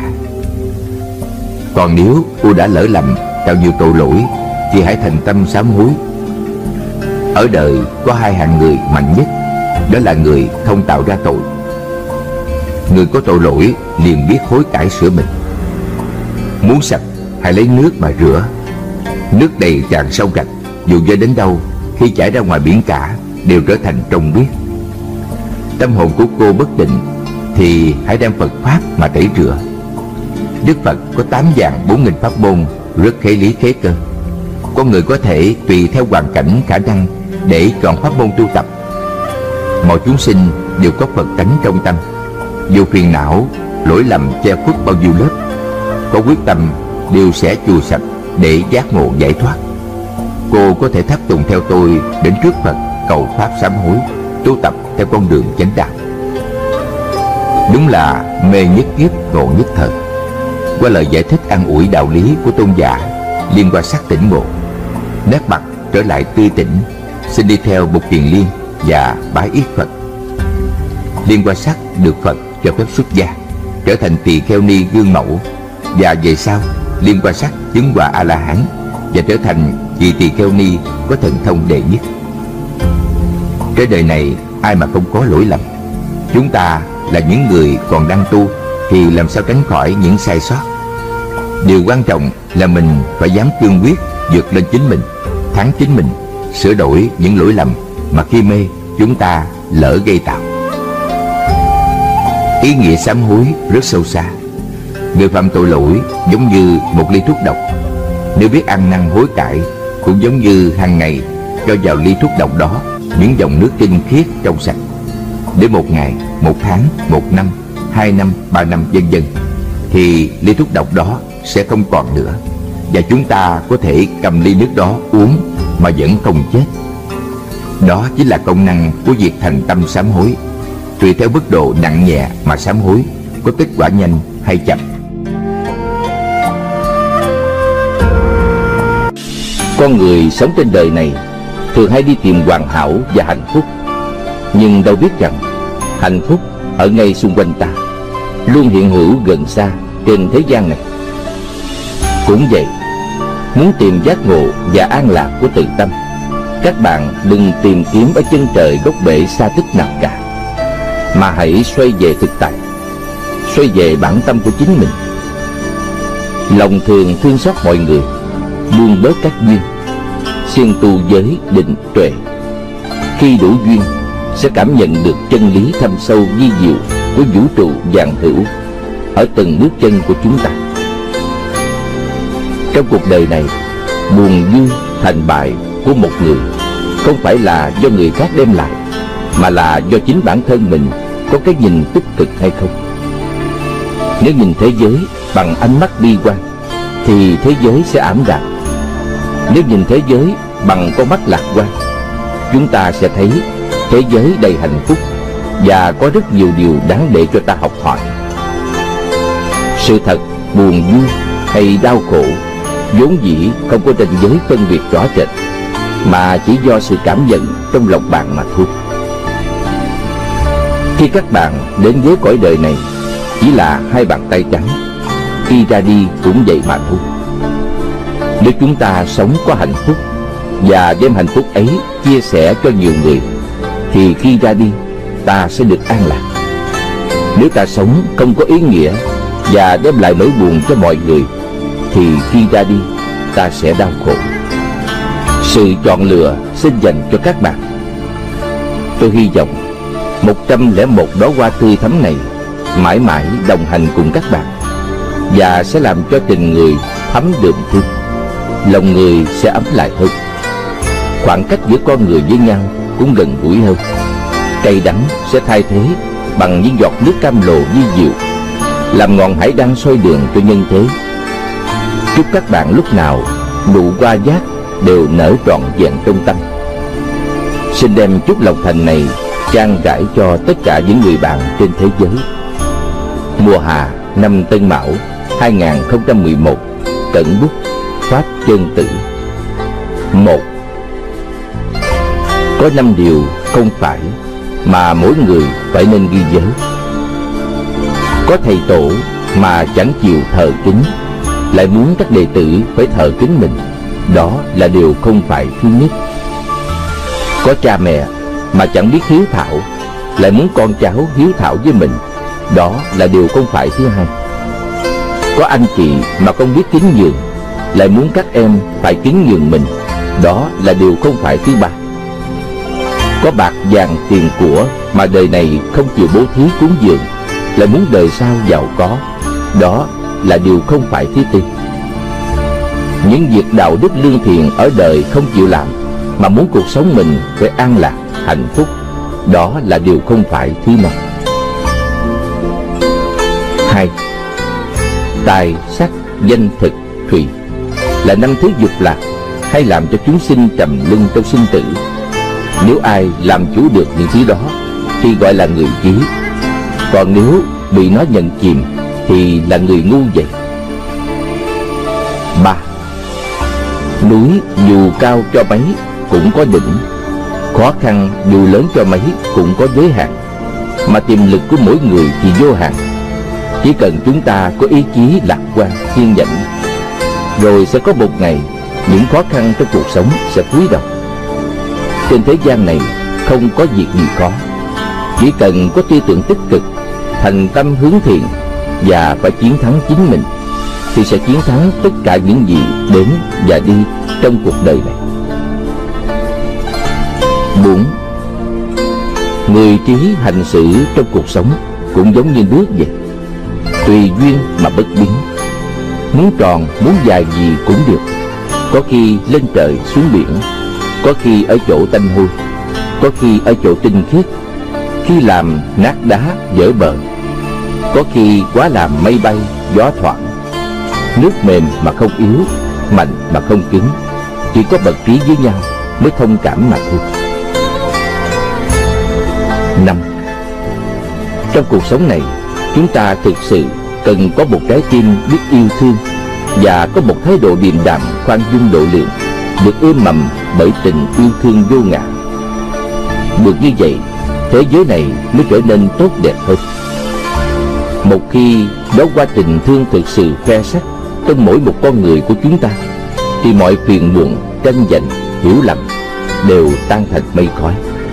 A: Còn nếu cô đã lỡ lầm, tạo nhiều tội lỗi, thì hãy thành tâm sám hối. Ở đời có hai hạng người mạnh nhất, đó là người không tạo ra tội. Người có tội lỗi liền biết hối cải sửa mình. Muốn sạch hãy lấy nước mà rửa. Nước đầy tràn sông rạch, dù dơ đến đâu, khi chảy ra ngoài biển cả đều trở thành trong biếc. Tâm hồn của cô bất định thì hãy đem Phật Pháp mà tẩy rửa. Đức Phật có 8 vạn 4.000 pháp môn, rất khế lý khế cơ. Con người có thể tùy theo hoàn cảnh khả năng để chọn pháp môn tu tập. Mọi chúng sinh đều có Phật tánh trong tâm. Dù phiền não, lỗi lầm che khuất bao nhiêu lớp, có quyết tâm đều sẽ chùi sạch để giác ngộ giải thoát. Cô có thể tháp tùng theo tôi đến trước Phật cầu pháp sám hối, tu tập theo con đường chánh đạo. Đúng là mê nhất kiếp ngộ nhất thời. Qua lời giải thích an ủi đạo lý của tôn giả, Liên Hoa Sắc tỉnh ngộ, nét mặt trở lại tươi tỉnh, xin đi theo Mục Kiền Liên và bái yết Phật. Liên Hoa Sắc được Phật cho phép xuất gia, trở thành tỳ kheo ni gương mẫu, và về sau Liên Hoa Sắc chứng quả A La Hán và trở thành vị tỳ kheo ni có thần thông đệ nhất. Trên đời này ai mà không có lỗi lầm. Chúng ta là những người còn đang tu thì làm sao tránh khỏi những sai sót. Điều quan trọng là mình phải dám cương quyết vượt lên chính mình, thắng chính mình, sửa đổi những lỗi lầm mà khi mê chúng ta lỡ gây tạo. Ý nghĩa sám hối rất sâu xa. Người phạm tội lỗi giống như một ly thuốc độc. Nếu biết ăn năn hối cải, cũng giống như hàng ngày cho vào ly thuốc độc đó những dòng nước tinh khiết trong sạch. Để một ngày, một tháng, một năm, 2 năm, 3 năm vân vân, thì ly thuốc độc đó sẽ không còn nữa, và chúng ta có thể cầm ly nước đó uống mà vẫn không chết. Đó chính là công năng của việc thành tâm sám hối. Tùy theo mức độ nặng nhẹ mà sám hối, có kết quả nhanh hay chậm. Con người sống trên đời này thường hay đi tìm hoàn hảo và hạnh phúc, nhưng đâu biết rằng hạnh phúc ở ngay xung quanh ta, luôn hiện hữu gần xa trên thế gian này. Cũng vậy, muốn tìm giác ngộ và an lạc của tự tâm, các bạn đừng tìm kiếm ở chân trời góc bể xa tích nào cả, mà hãy xoay về thực tại, xoay về bản tâm của chính mình. Lòng thường thương xót mọi người, buông bớt các duyên, siêng tu giới định tuệ. Khi đủ duyên, sẽ cảm nhận được chân lý thâm sâu vi diệu của vũ trụ vạn hữu ở từng bước chân của chúng ta. Trong cuộc đời này, buồn vui thành bại của một người không phải là do người khác đem lại, mà là do chính bản thân mình có cái nhìn tích cực hay không. Nếu nhìn thế giới bằng ánh mắt bi quan thì thế giới sẽ ảm đạm. Nếu nhìn thế giới bằng con mắt lạc quan, chúng ta sẽ thấy thế giới đầy hạnh phúc và có rất nhiều điều đáng để cho ta học hỏi. Sự thật buồn vui hay đau khổ vốn dĩ không có ranh giới phân biệt rõ rệt, mà chỉ do sự cảm nhận trong lòng bạn mà thôi. Khi các bạn đến với cõi đời này chỉ là 2 bàn tay trắng, khi ra đi cũng vậy mà thôi. Nếu chúng ta sống có hạnh phúc và đem hạnh phúc ấy chia sẻ cho nhiều người, thì khi ra đi ta sẽ được an lạc. Nếu ta sống không có ý nghĩa và đem lại nỗi buồn cho mọi người, thì khi ra đi ta sẽ đau khổ. Sự chọn lựa xin dành cho các bạn. Tôi hy vọng 101 đóa hoa tươi thắm này mãi mãi đồng hành cùng các bạn, và sẽ làm cho tình người thấm đượm thương, lòng người sẽ ấm lại hơn, khoảng cách giữa con người với nhau cũng gần gũi hơn. Cay đắng sẽ thay thế bằng những giọt nước cam lồ vi diệu, làm ngọn hải đăng soi đường cho nhân thế. Chúc các bạn lúc nào nụ hoa giác đều nở trọn vẹn trong tâm. Xin đem chút lòng thành này trang trải cho tất cả những người bạn trên thế giới. Mùa hạ năm Tân Mão 2011. Cẩn bút Pháp Chân Tử. 1. Có 5 điều không phải mà mỗi người phải nên ghi nhớ. Có thầy tổ mà chẳng chịu thờ kính, lại muốn các đệ tử phải thờ kính mình, đó là điều không phải thứ nhất. Có cha mẹ mà chẳng biết hiếu thảo, lại muốn con cháu hiếu thảo với mình, đó là điều không phải thứ hai. Có anh chị mà không biết kính nhường, lại muốn các em phải kính nhường mình, đó là điều không phải thứ ba. Có bạc vàng tiền của mà đời này không chịu bố thí cúng dường, lại muốn đời sau giàu có, đó là điều không phải thứ tư. Những việc đạo đức lương thiện ở đời không chịu làm, mà muốn cuộc sống mình phải an lạc, hạnh phúc, đó là điều không phải thứ năm. 2. Tài, sắc, danh, thực, thùy là 5 thứ dục lạc, hay làm cho chúng sinh trầm luân trong sinh tử. Nếu ai làm chủ được những thứ đó thì gọi là người trí, còn nếu bị nó nhận chìm thì là người ngu dại. 3. Núi dù cao cho mấy cũng có đỉnh, khó khăn dù lớn cho mấy cũng có giới hạn, mà tiềm lực của mỗi người thì vô hạn. Chỉ cần chúng ta có ý chí lạc quan, kiên nhẫn, rồi sẽ có một ngày những khó khăn trong cuộc sống sẽ cúi đầu. Trên thế gian này không có việc gì khó, chỉ cần có tư tưởng tích cực, thành tâm hướng thiện và phải chiến thắng chính mình, thì sẽ chiến thắng tất cả những gì đến và đi trong cuộc đời này. 4. Người trí hành xử trong cuộc sống cũng giống như nước vậy, tùy duyên mà bất biến. Muốn tròn, muốn dài gì cũng được, có khi lên trời xuống biển, có khi ở chỗ tanh hôi, có khi ở chỗ tinh khiết, khi làm nát đá vỡ bờ, có khi quá làm mây bay gió thoảng. Nước mềm mà không yếu, mạnh mà không cứng, chỉ có bậc trí với nhau mới thông cảm mà thôi. 5. Trong cuộc sống này, chúng ta thực sự cần có một trái tim biết yêu thương và có một thái độ điềm đạm, khoan dung độ lượng, được ươm mầm bởi tình yêu thương vô ngã. Được như vậy, thế giới này mới trở nên tốt đẹp hơn. Một khi đó qua tình thương thực sự khoe sắc trong mỗi một con người của chúng ta, thì mọi phiền muộn, tranh giành, hiểu lầm đều tan thành mây khói.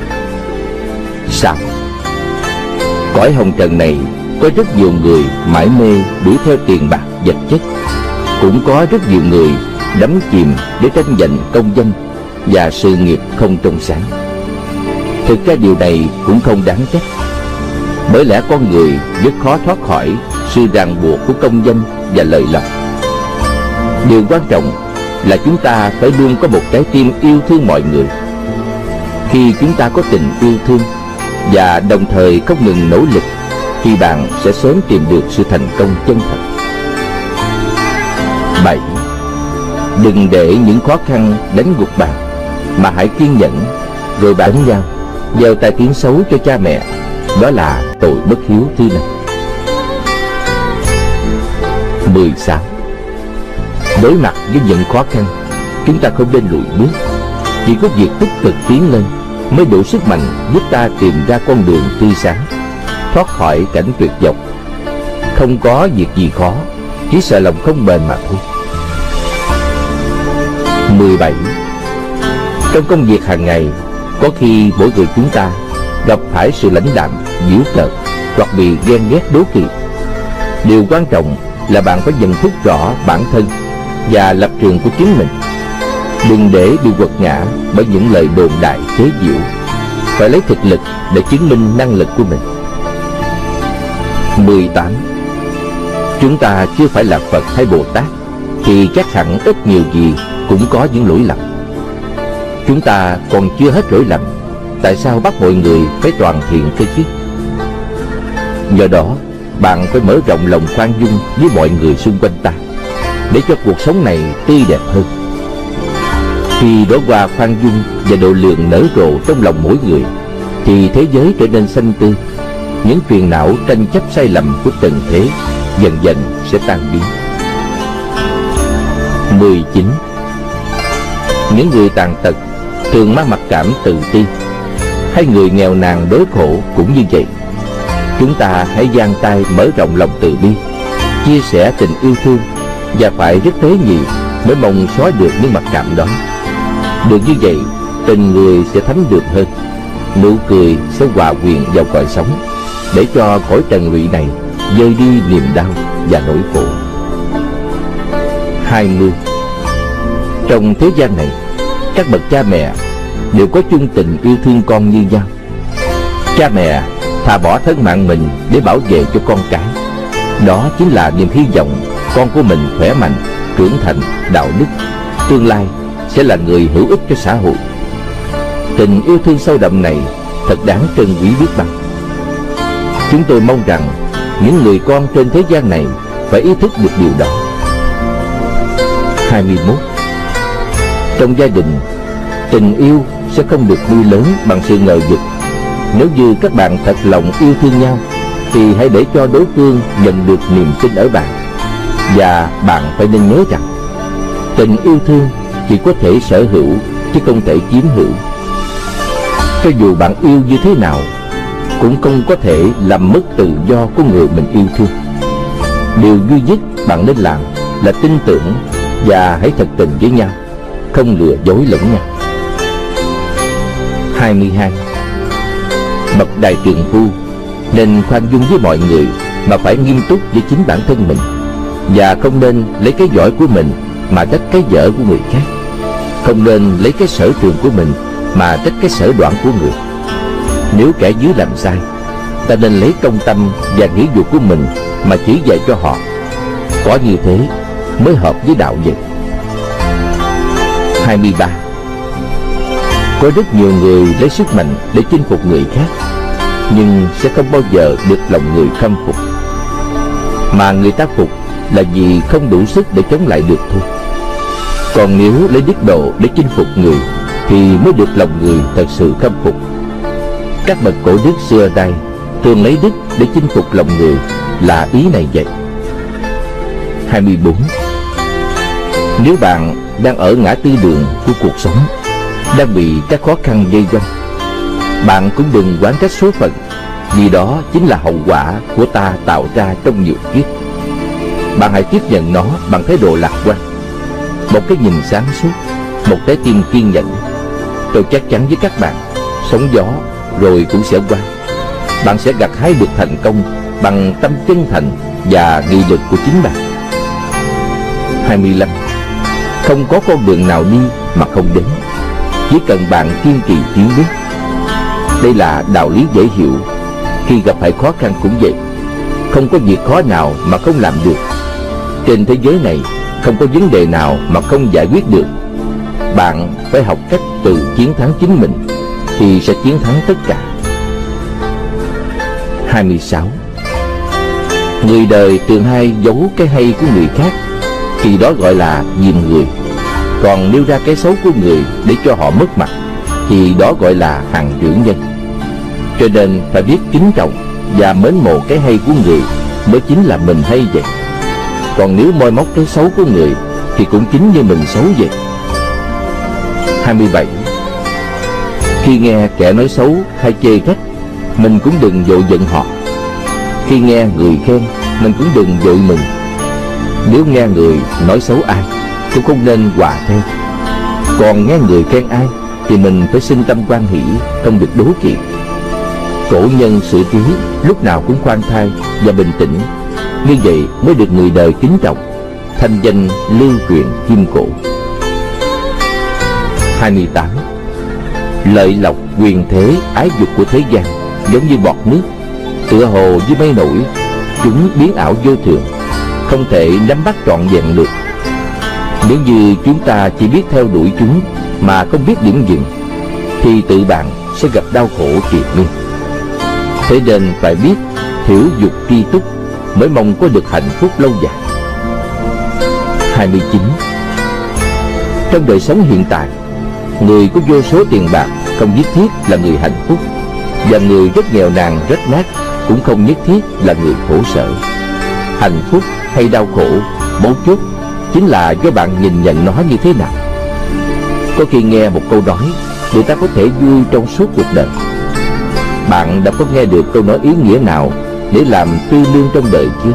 A: 6. Cõi hồng trần này có rất nhiều người mải mê đuổi theo tiền bạc vật chất, cũng có rất nhiều người đắm chìm để tranh giành công danh và sự nghiệp không trong sáng. Thực ra điều này cũng không đáng trách, bởi lẽ con người rất khó thoát khỏi sự ràng buộc của công danh và lợi lộc. Điều quan trọng là chúng ta phải luôn có một trái tim yêu thương mọi người. Khi chúng ta có tình yêu thương và đồng thời không ngừng nỗ lực, thì bạn sẽ sớm tìm được sự thành công chân thật. 7. Đừng để những khó khăn đánh gục bạn, mà hãy kiên nhẫn rồi bạn nhau, gieo tai tiếng xấu cho cha mẹ, đó là tội bất hiếu thứ năm. 16. Đối mặt với những khó khăn, chúng ta không nên lùi bước, chỉ có việc tích cực tiến lên mới đủ sức mạnh giúp ta tìm ra con đường tươi sáng, thoát khỏi cảnh tuyệt vọng. Không có việc gì khó, chỉ sợ lòng không bền mà thôi. 17.
B: Trong công việc hàng ngày, có khi mỗi người chúng ta gặp phải sự lãnh đạm, giễu cợt hoặc bị ghen ghét đố kỵ. Điều quan trọng là bạn phải nhận thức rõ bản thân và lập trường của chính mình. Đừng để bị quật ngã bởi những lời đồn đại chế giễu. Phải lấy thực lực để chứng minh năng lực của mình. 18. Chúng ta chưa phải là Phật hay Bồ Tát thì chắc hẳn ít nhiều gì cũng có những lỗi lầm. Chúng ta còn chưa hết lỗi lầm, tại sao bắt mọi người phải toàn thiện cơ chứ? Do đó, bạn phải mở rộng lòng khoan dung với mọi người xung quanh ta, để cho cuộc sống này tươi đẹp hơn. Khi đóa hoa khoan dung và độ lượng nở rộ trong lòng mỗi người, thì thế giới trở nên xanh tươi. Những phiền não tranh chấp sai lầm của trần thế dần dần sẽ tan biến. 19. Những người tàn tật thường mang mặc cảm tự ti, hay người nghèo nàn đói khổ cũng như vậy. Chúng ta hãy dang tay mở rộng lòng từ bi, chia sẻ tình yêu thương, và phải rất tế nhị mới mong xóa được những mặc cảm đó. Được như vậy, tình người sẽ thấm được hơn, nụ cười sẽ hòa quyện vào cõi sống, để cho cõi trần lụy này vơi đi niềm đau và nỗi khổ. 20. Trong thế gian này, các bậc cha mẹ đều có chung tình yêu thương con như nhau. Cha mẹ thà bỏ thân mạng mình để bảo vệ cho con cái. Đó chính là niềm hy vọng con của mình khỏe mạnh, trưởng thành, đạo đức, tương lai sẽ là người hữu ích cho xã hội. Tình yêu thương sâu đậm này thật đáng trân quý biết bao. Chúng tôi mong rằng những người con trên thế gian này phải ý thức được điều đó. 21. Trong gia đình, tình yêu sẽ không được nuôi lớn bằng sự ngờ vực. Nếu như các bạn thật lòng yêu thương nhau, thì hãy để cho đối phương nhận được niềm tin ở bạn. Và bạn phải nên nhớ rằng, tình yêu thương chỉ có thể sở hữu chứ không thể chiếm hữu. Cho dù bạn yêu như thế nào, cũng không có thể làm mất tự do của người mình yêu thương. Điều duy nhất bạn nên làm là tin tưởng và hãy thật tình với nhau, không lừa dối lẫn nhau. 22. Bậc đại trượng phu nên khoan dung với mọi người, mà phải nghiêm túc với chính bản thân mình, và không nên lấy cái giỏi của mình mà trách cái dở của người khác. Không nên lấy cái sở trường của mình mà trách cái sở đoản của người. Nếu kẻ dưới làm sai, ta nên lấy công tâm và nghĩa vụ của mình mà chỉ dạy cho họ. Có như thế mới hợp với đạo vậy. 23. Có rất nhiều người lấy sức mạnh để chinh phục người khác, nhưng sẽ không bao giờ được lòng người khâm phục. Mà người ta phục là vì không đủ sức để chống lại được thôi. Còn nếu lấy đức độ để chinh phục người, thì mới được lòng người thật sự khâm phục. Các bậc cổ đức xưa đây thường lấy đức để chinh phục lòng người, là ý này vậy. 24. Nếu bạn đang ở ngã tư đường của cuộc sống, đang bị các khó khăn vây quanh, bạn cũng đừng oán trách số phận, vì đó chính là hậu quả của ta tạo ra trong nhiều kiếp. Bạn hãy tiếp nhận nó bằng thái độ lạc quan, một cái nhìn sáng suốt, một trái tim kiên nhẫn. Tôi chắc chắn với các bạn, sóng gió rồi cũng sẽ qua. Bạn sẽ gặt hái được thành công bằng tâm chân thành và nghị lực của chính bạn. 25. Không có con đường nào đi mà không đến, chỉ cần bạn kiên trì tiến bước. Đây là đạo lý dễ hiểu. Khi gặp phải khó khăn cũng vậy. Không có việc khó nào mà không làm được. Trên thế giới này không có vấn đề nào mà không giải quyết được. Bạn phải học cách tự chiến thắng chính mình, thì sẽ chiến thắng tất cả. 26. Người đời thường hay giấu cái hay của người khác, thì đó gọi là dìm người. Còn nêu ra cái xấu của người để cho họ mất mặt, thì đó gọi là hằng trưởng nhân. Cho nên phải biết kính trọng và mến mộ cái hay của người mới chính là mình hay vậy. Còn nếu moi móc cái xấu của người thì cũng chính như mình xấu vậy. 27. Khi nghe kẻ nói xấu hay chê trách, mình cũng đừng vội giận họ. Khi nghe người khen, mình cũng đừng vội mừng. Nếu nghe người nói xấu ai, cũng không nên hòa theo. Còn nghe người khen ai thì mình phải sinh tâm hoan hỷ, không được đố kỵ. Cổ nhân xử trí lúc nào cũng khoan thai và bình tĩnh, như vậy mới được người đời kính trọng, thanh danh lưu truyền kim cổ. 28. Lợi lộc, quyền thế, ái dục của thế gian giống như bọt nước, tựa hồ như mây nổi, chúng biến ảo vô thường, không thể nắm bắt trọn vẹn được. Nếu như chúng ta chỉ biết theo đuổi chúng mà không biết điểm dừng, thì tự bạn sẽ gặp đau khổ triền miên. Thế nên phải biết thiểu dục tri túc mới mong có được hạnh phúc lâu dài. 29. Trong đời sống hiện tại, người có vô số tiền bạc không nhất thiết là người hạnh phúc, và người rất nghèo nàn rách nát cũng không nhất thiết là người khổ sở. Hạnh phúc hay đau khổ, mấu chốt chính là do bạn nhìn nhận nó như thế nào. Có khi nghe một câu nói, người ta có thể vui trong suốt cuộc đời. Bạn đã có nghe được câu nói ý nghĩa nào để làm tư lương trong đời chưa?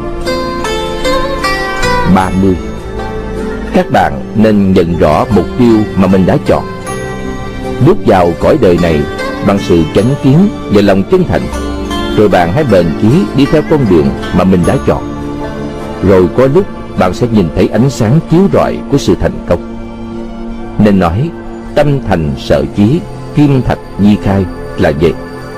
B: 30. Các bạn nên nhận rõ mục tiêu mà mình đã chọn. Bước vào cõi đời này bằng sự chánh kiến và lòng chân thành, rồi bạn hãy bền chí đi theo con đường mà mình đã chọn. Rồi có lúc bạn sẽ nhìn thấy ánh sáng chiếu rọi của sự thành công. Nên nói tâm thành sở chí, kim thạch nhi khai là vậy.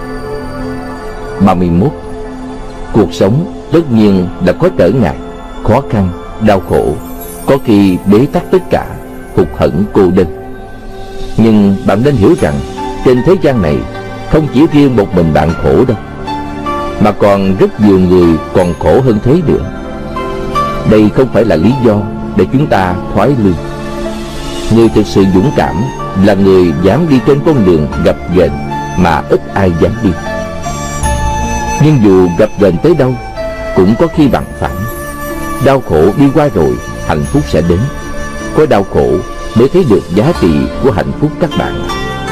B: 31. Cuộc sống tất nhiên đã có trở ngại, khó khăn, đau khổ, có khi bế tắc tất cả, hụt hẫng cô đơn. Nhưng bạn nên hiểu rằng trên thế gian này không chỉ riêng một mình bạn khổ đâu, mà còn rất nhiều người còn khổ hơn thế nữa. Đây không phải là lý do để chúng ta thoái lương. Người thực sự dũng cảm là người dám đi trên con đường gập ghềnh mà ít ai dám đi. Nhưng dù gập ghềnh tới đâu, cũng có khi bằng phẳng. Đau khổ đi qua rồi, hạnh phúc sẽ đến. Có đau khổ mới thấy được giá trị của hạnh phúc các bạn.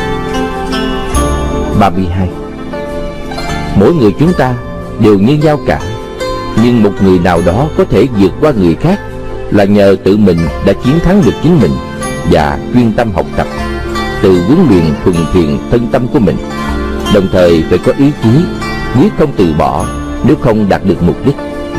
B: 32. Mỗi người chúng ta đều như nhau cả, nhưng một người nào đó có thể vượt qua người khác là nhờ tự mình đã chiến thắng được chính mình và chuyên tâm học tập, tự huấn luyện thuần thiện thân tâm của mình. Đồng thời phải có ý chí, quyết không từ bỏ nếu không đạt được mục đích.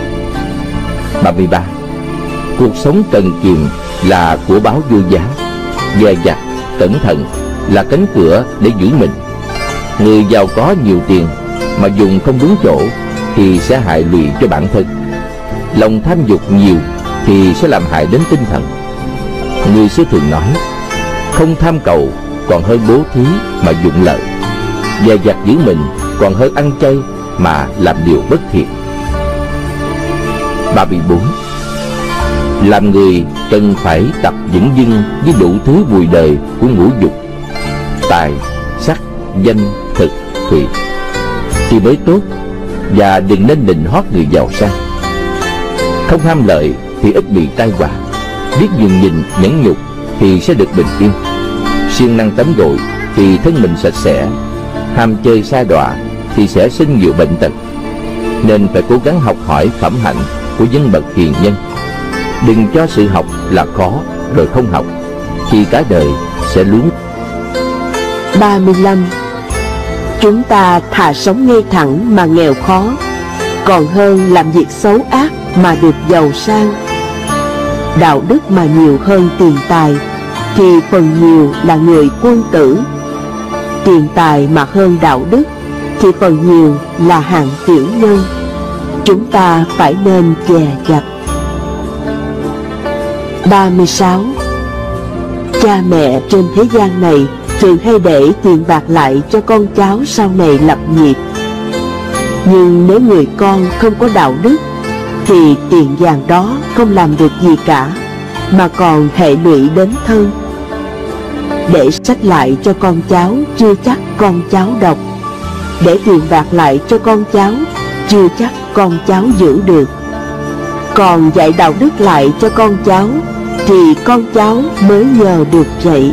B: 33. Cuộc sống cần kiệm là của báo vô giá, dè dặt, cẩn thận là cánh cửa để giữ mình. Người giàu có nhiều tiền mà dùng không đúng chỗ thì sẽ hại lụy cho bản thân. Lòng tham dục nhiều thì sẽ làm hại đến tinh thần. Người xưa thường nói, không tham cầu còn hơn bố thí mà dụng lợi, dè dặt giữ mình còn hơn ăn chay mà làm điều bất thiện. 34. Làm người cần phải tập vững dưng với đủ thứ bùi đời của ngũ dục, tài, sắc, danh, thực, thùy thì mới tốt, và đừng nên nịnh hót người giàu sang. Không ham lợi thì ít bị tai họa, biết nhường nhịn nhẫn nhục thì sẽ được bình yên. Siêng năng tắm gội thì thân mình sạch sẽ, ham chơi sa đọa thì sẽ sinh nhiều bệnh tật. Nên phải cố gắng học hỏi phẩm hạnh của dân bậc hiền nhân. Đừng cho sự học là khó rồi không học, thì cả đời sẽ luống.
C: 35. Chúng ta thà sống ngay thẳng mà nghèo khó, còn hơn làm việc xấu ác mà được giàu sang. Đạo đức mà nhiều hơn tiền tài thì phần nhiều là người quân tử. Tiền tài mà hơn đạo đức thì phần nhiều là hạng tiểu nhân. Chúng ta phải nên dè dặt. 36. Cha mẹ trên thế gian này thường hay để tiền bạc lại cho con cháu sau này lập nghiệp. Nhưng nếu người con không có đạo đức thì tiền vàng đó không làm được gì cả, mà còn hệ lụy đến thân. Để sách lại cho con cháu chưa chắc con cháu đọc. Để tiền bạc lại cho con cháu chưa chắc con cháu giữ được. Còn dạy đạo đức lại cho con cháu thì con cháu mới nhờ được vậy.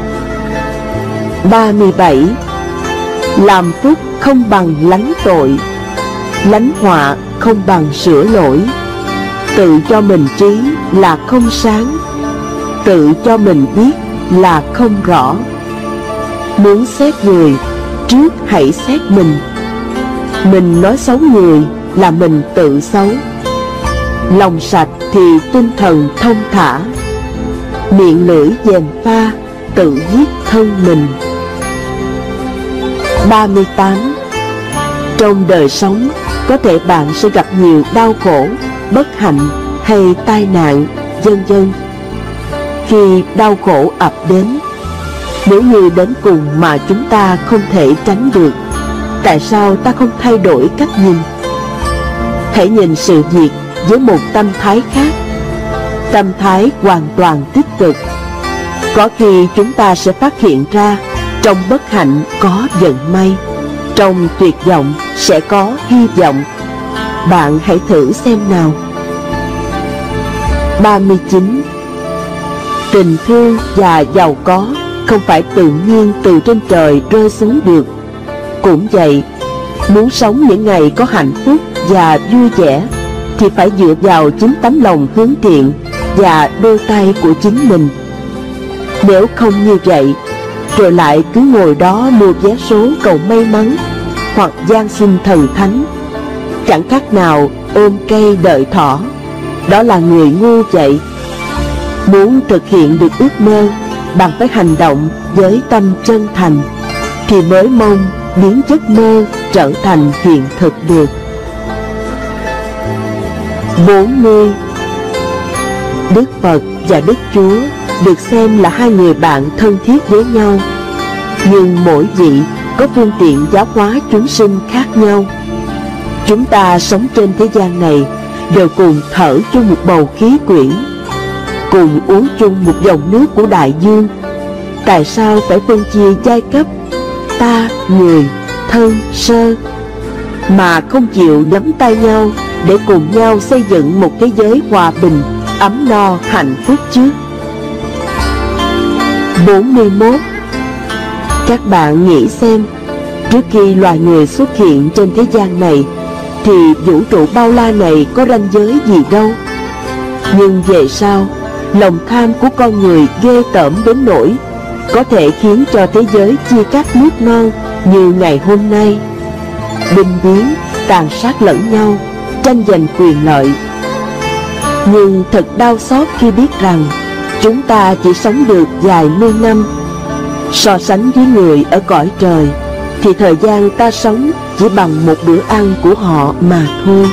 C: 37. Làm phúc không bằng lánh tội, lánh họa không bằng sửa lỗi. Tự cho mình trí là không sáng, tự cho mình biết là không rõ. Muốn xét người, trước hãy xét mình. Mình nói xấu người là mình tự xấu. Lòng sạch thì tinh thần thông thả. Miệng lưỡi gièm pha, tự giết thân mình. 38. Trong đời sống, có thể bạn sẽ gặp nhiều đau khổ, bất hạnh hay tai nạn, vân vân. Khi đau khổ ập đến, nếu như đến cùng mà chúng ta không thể tránh được, tại sao ta không thay đổi cách nhìn? Hãy nhìn sự việc với một tâm thái khác, tâm thái hoàn toàn tích cực. Có khi chúng ta sẽ phát hiện ra, trong bất hạnh có vận may, trong tuyệt vọng sẽ có hy vọng. Bạn hãy thử xem nào. 39. Tình thương và giàu có không phải tự nhiên từ trên trời rơi xuống được. Cũng vậy, muốn sống những ngày có hạnh phúc và vui vẻ thì phải dựa vào chính tấm lòng hướng thiện và đôi tay của chính mình. Nếu không như vậy, rồi lại cứ ngồi đó mua vé số cầu may mắn hoặc van xin thần thánh, chẳng khác nào ôm cây đợi thỏ. Đó là người ngu vậy. Muốn thực hiện được ước mơ, bạn phải hành động với tâm chân thành, thì mới mong biến giấc mơ trở thành hiện thực được. 40. Đức Phật và Đức Chúa được xem là hai người bạn thân thiết với nhau, nhưng mỗi vị có phương tiện giáo hóa chúng sinh khác nhau. Chúng ta sống trên thế gian này đều cùng thở chung một bầu khí quyển, cùng uống chung một dòng nước của đại dương. Tại sao phải phân chia giai cấp, ta, người, thân, sơ, mà không chịu nắm tay nhau để cùng nhau xây dựng một thế giới hòa bình, ấm no, hạnh phúc chứ? 41. Các bạn nghĩ xem, trước khi loài người xuất hiện trên thế gian này thì vũ trụ bao la này có ranh giới gì đâu. Nhưng về sau, lòng tham của con người ghê tởm đến nỗi có thể khiến cho thế giới chia cắt nước non như ngày hôm nay. Binh biến, tàn sát lẫn nhau, tranh giành quyền lợi. Nhưng thật đau xót khi biết rằng chúng ta chỉ sống được vài mươi năm. So sánh với người ở cõi trời thì thời gian ta sống chỉ bằng một bữa ăn của họ mà thôi.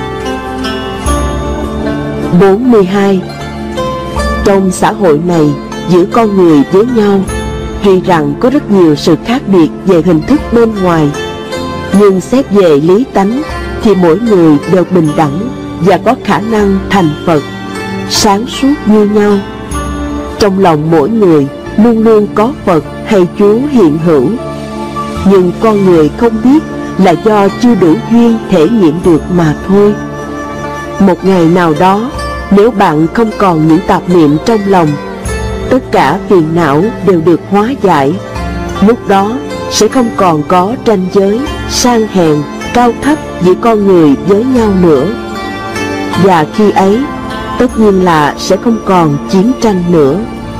C: 42. Trong xã hội này, giữa con người với nhau, tuy rằng có rất nhiều sự khác biệt về hình thức bên ngoài, nhưng xét về lý tánh thì mỗi người đều bình đẳng và có khả năng thành Phật, sáng suốt như nhau. Trong lòng mỗi người luôn luôn có Phật hay Chúa hiện hữu, nhưng con người không biết là do chưa đủ duyên thể nghiệm được mà thôi. Một ngày nào đó, nếu bạn không còn những tạp niệm trong lòng, tất cả phiền não đều được hóa giải. Lúc đó sẽ không còn có tranh giới, sang hèn, cao thấp giữa con người với nhau nữa. Và khi ấy, tất nhiên là sẽ không còn chiến tranh nữa.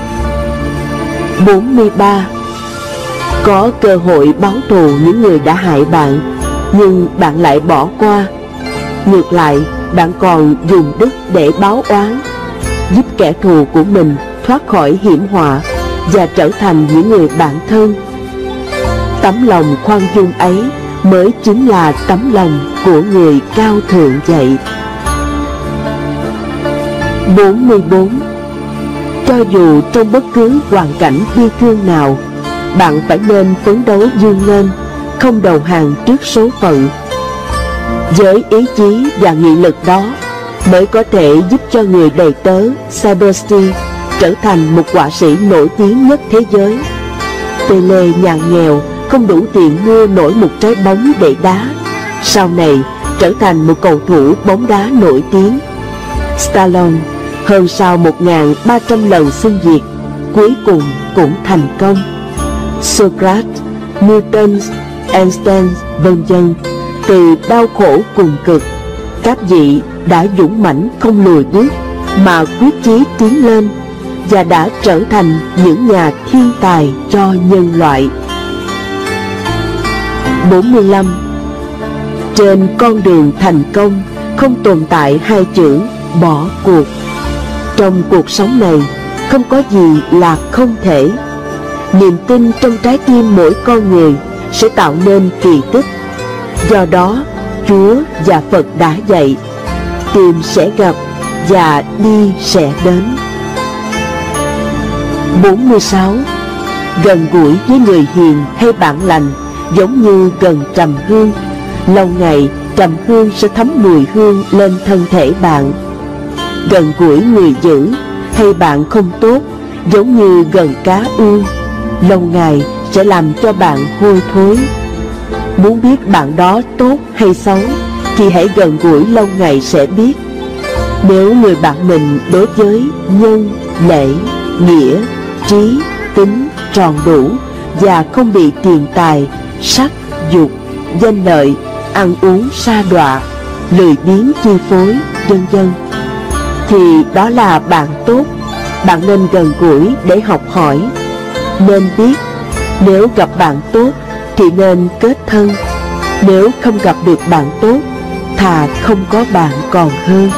C: 43. Có cơ hội báo thù những người đã hại bạn, nhưng bạn lại bỏ qua. Ngược lại, bạn còn dùng đức để báo oán, giúp kẻ thù của mình thoát khỏi hiểm họa và trở thành những người bạn thân. Tấm lòng khoan dung ấy mới chính là tấm lòng của người cao thượng vậy. 44. Cho dù trong bất cứ hoàn cảnh bi thương nào, bạn phải nên phấn đấu vươn lên, không đầu hàng trước số phận. Với ý chí và nghị lực đó mới có thể giúp cho người đầy tớ Sebastian trở thành một họa sĩ nổi tiếng nhất thế giới. Pele nhà nghèo không đủ tiền mua nổi một trái bóng để đá, sau này trở thành một cầu thủ bóng đá nổi tiếng. Stallone hơn sau 1.300 lần xin việc, cuối cùng cũng thành công. Socrates, Newton, Einstein, vân vân, từ đau khổ cùng cực, các vị đã dũng mãnh không lùi bước mà quyết chí tiến lên, và đã trở thành những nhà thiên tài cho nhân loại. 45. Trên con đường thành công không tồn tại hai chữ bỏ cuộc. Trong cuộc sống này không có gì là không thể. Niềm tin trong trái tim mỗi con người sẽ tạo nên kỳ tích. Do đó Chúa và Phật đã dạy: tìm sẽ gặp và đi sẽ đến. 46. Gần gũi với người hiền hay bạn lành giống như gần trầm hương. Lâu ngày trầm hương sẽ thấm mùi hương lên thân thể bạn. Gần gũi người dữ hay bạn không tốt giống như gần cá ương. Lâu ngày sẽ làm cho bạn hôi thối. Muốn biết bạn đó tốt hay xấu thì hãy gần gũi lâu ngày sẽ biết. Nếu người bạn mình đối với nhân, lễ, nghĩa, trí, tính tròn đủ và không bị tiền tài, sắc, dục, danh lợi, ăn uống sa đọa, lười biếng chi phối, vân vân, thì đó là bạn tốt. Bạn nên gần gũi để học hỏi. Nên biết nếu gặp bạn tốt thì nên kết thân. Nếu không gặp được bạn tốt, thà không có bạn còn hơn.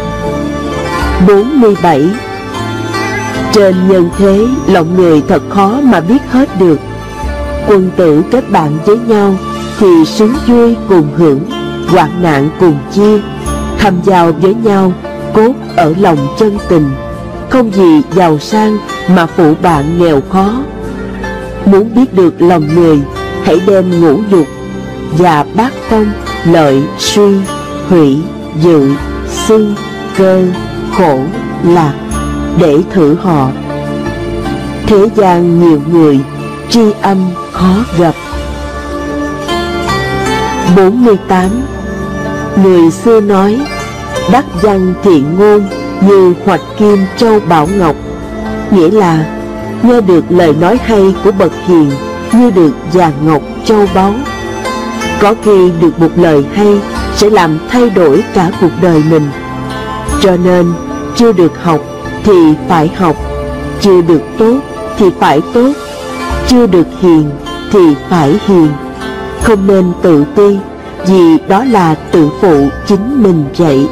C: 47. Trên nhân thế, lòng người thật khó mà biết hết được. Quân tử kết bạn với nhau thì sướng vui cùng hưởng, hoạn nạn cùng chia. Tham giao với nhau cốt ở lòng chân tình, không gì giàu sang mà phụ bạn nghèo khó. Muốn biết được lòng người, hãy đem ngũ dục và bát phong, lợi, suy, hủy, dự, xưng, cơ, khổ, lạc để thử họ. Thế gian nhiều người, tri âm khó gặp. 48. Người xưa nói: đắc văn thiện ngôn như hoạch kim châu bảo ngọc. Nghĩa là nghe được lời nói hay của bậc hiền như được vàng ngọc châu báu. Có khi được một lời hay sẽ làm thay đổi cả cuộc đời mình. Cho nên chưa được học thì phải học, chưa được tốt thì phải tốt, chưa được hiền thì phải hiền. Không nên tự ti, vì đó là tự phụ chính mình vậy.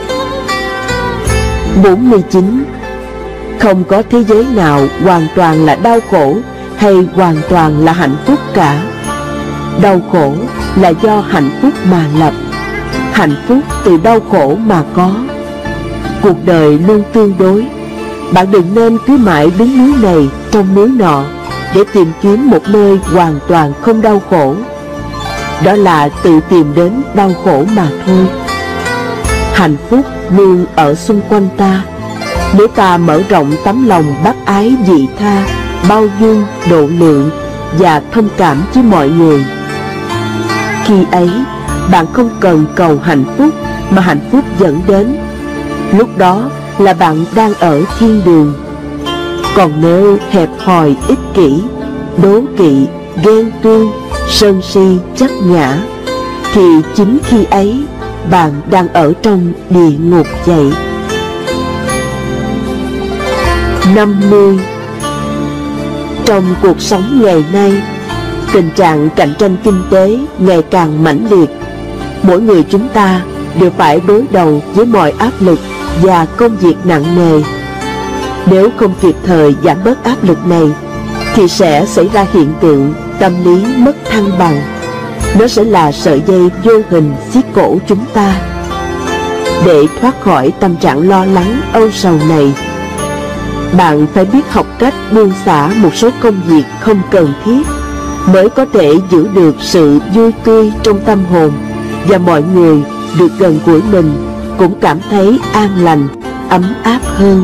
C: 49. Không có thế giới nào hoàn toàn là đau khổ hay hoàn toàn là hạnh phúc cả. Đau khổ là do hạnh phúc mà lập, hạnh phúc từ đau khổ mà có. Cuộc đời luôn tương đối. Bạn đừng nên cứ mãi đứng núi này trong núi nọ để tìm kiếm một nơi hoàn toàn không đau khổ. Đó là tự tìm đến đau khổ mà thôi. Hạnh phúc luôn ở xung quanh ta, nếu ta mở rộng tấm lòng bác ái vị tha, bao dung, độ lượng và thông cảm với mọi người. Khi ấy, bạn không cần cầu hạnh phúc mà hạnh phúc dẫn đến. Lúc đó là bạn đang ở thiên đường. Còn nếu hẹp hòi ích kỷ, đố kỵ, ghen tuông, sân si, chấp ngã, thì chính khi ấy bạn đang ở trong địa ngục vậy. 50. Trong cuộc sống ngày nay, tình trạng cạnh tranh kinh tế ngày càng mãnh liệt. Mỗi người chúng ta đều phải đối đầu với mọi áp lực và công việc nặng nề. Nếu không kịp thời giảm bớt áp lực này thì sẽ xảy ra hiện tượng tâm lý mất thăng bằng. Nó sẽ là sợi dây vô hình xiết cổ chúng ta. Để thoát khỏi tâm trạng lo lắng âu sầu này, bạn phải biết học cách buông xả một số công việc không cần thiết, mới có thể giữ được sự vui tươi trong tâm hồn, và mọi người được gần gũi mình cũng cảm thấy an lành, ấm áp hơn.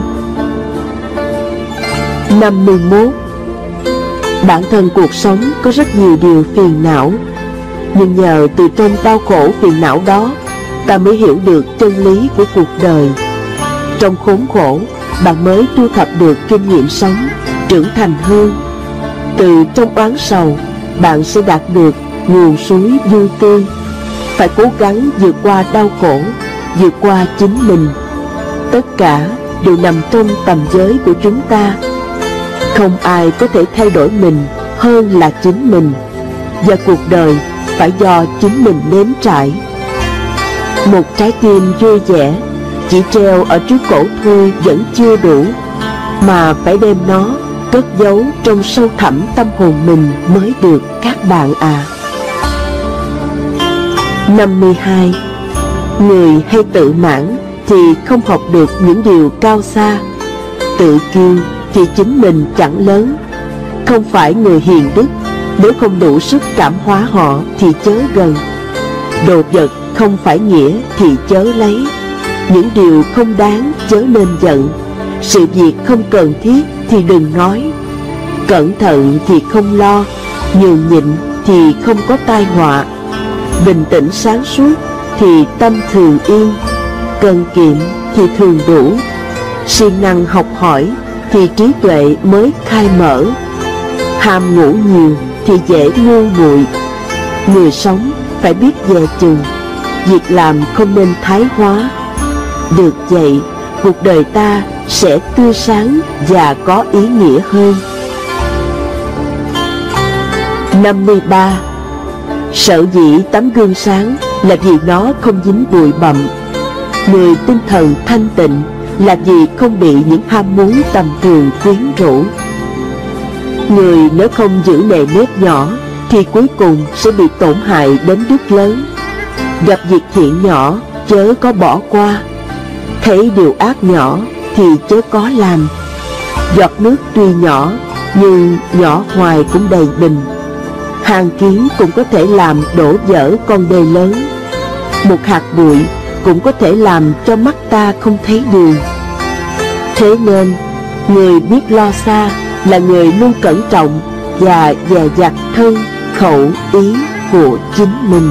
C: 51. Bản thân cuộc sống có rất nhiều điều phiền não, nhưng nhờ từ trong đau khổ phiền não đó, ta mới hiểu được chân lý của cuộc đời. Trong khốn khổ, bạn mới thu thập được kinh nghiệm sống, trưởng thành hơn. Từ trong oán sầu, bạn sẽ đạt được nguồn suối vui tươi. Phải cố gắng vượt qua đau khổ, vượt qua chính mình. Tất cả đều nằm trong tầm giới của chúng ta. Không ai có thể thay đổi mình hơn là chính mình. Và cuộc đời phải do chính mình nếm trải. Một trái tim vui vẻ chỉ treo ở trước cổ thôi vẫn chưa đủ, mà phải đem nó cất giấu trong sâu thẳm tâm hồn mình mới được các bạn ạ. 52. Người hay tự mãn thì không học được những điều cao xa. Tự kiêu thì chính mình chẳng lớn. Không phải người hiền đức, nếu không đủ sức cảm hóa họ thì chớ gần. Đồ vật không phải nghĩa thì chớ lấy. Những điều không đáng chớ nên giận. Sự việc không cần thiết thì đừng nói. Cẩn thận thì không lo, nhường nhịn thì không có tai họa. Bình tĩnh sáng suốt thì tâm thường yên. Cần kiệm thì thường đủ. Siêng năng học hỏi thì trí tuệ mới khai mở. Ham ngủ nhiều thì dễ ngu muội. Người sống phải biết dè chừng. Việc làm không nên thái hóa. Được vậy, cuộc đời ta sẽ tươi sáng và có ý nghĩa hơn. 53. Sở dĩ tấm gương sáng là vì nó không dính bụi bặm. Người tinh thần thanh tịnh là vì không bị những ham muốn tầm thường quyến rũ. Người nếu không giữ nề nếp nhỏ thì cuối cùng sẽ bị tổn hại đến đức lớn. Gặp việc thiện nhỏ chớ có bỏ qua. Thấy điều ác nhỏ thì chớ có làm. Giọt nước tuy nhỏ nhưng nhỏ hoài cũng đầy bình. Hàn kiến cũng có thể làm đổ vỡ con đê lớn. Một hạt bụi cũng có thể làm cho mắt ta không thấy đường. Thế nên người biết lo xa là người luôn cẩn trọng và dè dặt thân, khẩu, ý của chính mình.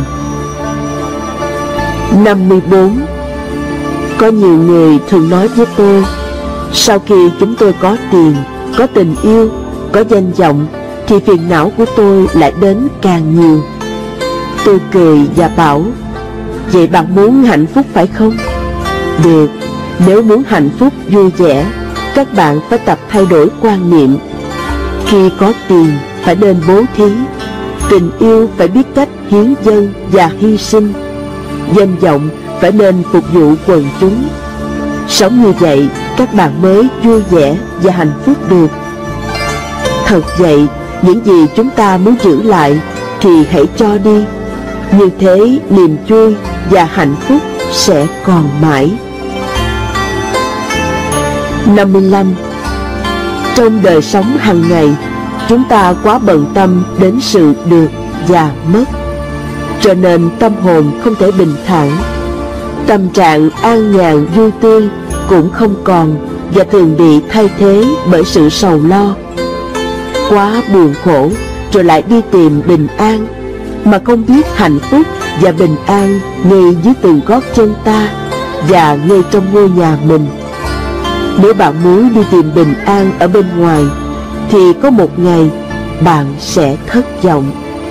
C: 54. Có nhiều người thường nói với tôi, sau khi chúng tôi có tiền, có tình yêu, có danh vọng thì phiền não của tôi lại đến càng nhiều. Tôi cười và bảo, vậy bạn muốn hạnh phúc phải không? Được, nếu muốn hạnh phúc vui vẻ, các bạn phải tập thay đổi quan niệm. Khi có tiền phải nên bố thí. Tình yêu phải biết cách hiến dâng và hy sinh. Danh vọng phải nên phục vụ quần chúng. Sống như vậy các bạn mới vui vẻ và hạnh phúc được. Thật vậy, những gì chúng ta muốn giữ lại thì hãy cho đi. Như thế niềm vui và hạnh phúc sẽ còn mãi. 55. Trong đời sống hàng ngày, chúng ta quá bận tâm đến sự được và mất, cho nên tâm hồn không thể bình thản. Tâm trạng an nhàn vui tươi cũng không còn, và thường bị thay thế bởi sự sầu lo. Quá buồn khổ rồi lại đi tìm bình an, mà không biết hạnh phúc và bình an ngay dưới từng gót chân ta và ngay trong ngôi nhà mình. Nếu bạn muốn đi tìm bình an ở bên ngoài thì có một ngày bạn sẽ thất vọng.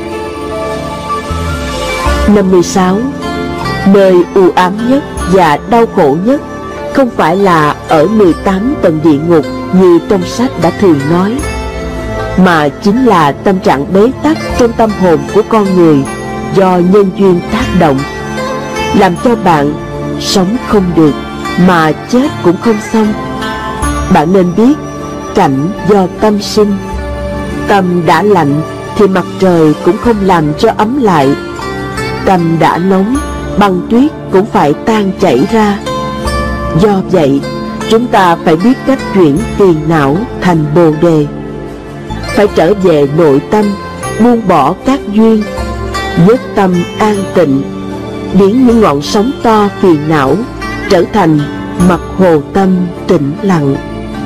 C: 56. Nơi u ám nhất và đau khổ nhất không phải là ở 18 tầng địa ngục như trong sách đã thường nói, mà chính là tâm trạng bế tắc trong tâm hồn của con người do nhân duyên tác động, làm cho bạn sống không được mà chết cũng không xong. Bạn nên biết, cảnh do tâm sinh. Tâm đã lạnh thì mặt trời cũng không làm cho ấm lại. Tâm đã nóng, băng tuyết cũng phải tan chảy ra. Do vậy, chúng ta phải biết cách chuyển phiền não thành bồ đề. Phải trở về nội tâm, buông bỏ các duyên, nhất tâm an tịnh, biến những ngọn sóng to phiền não trở thành mặt hồ tâm tĩnh lặng.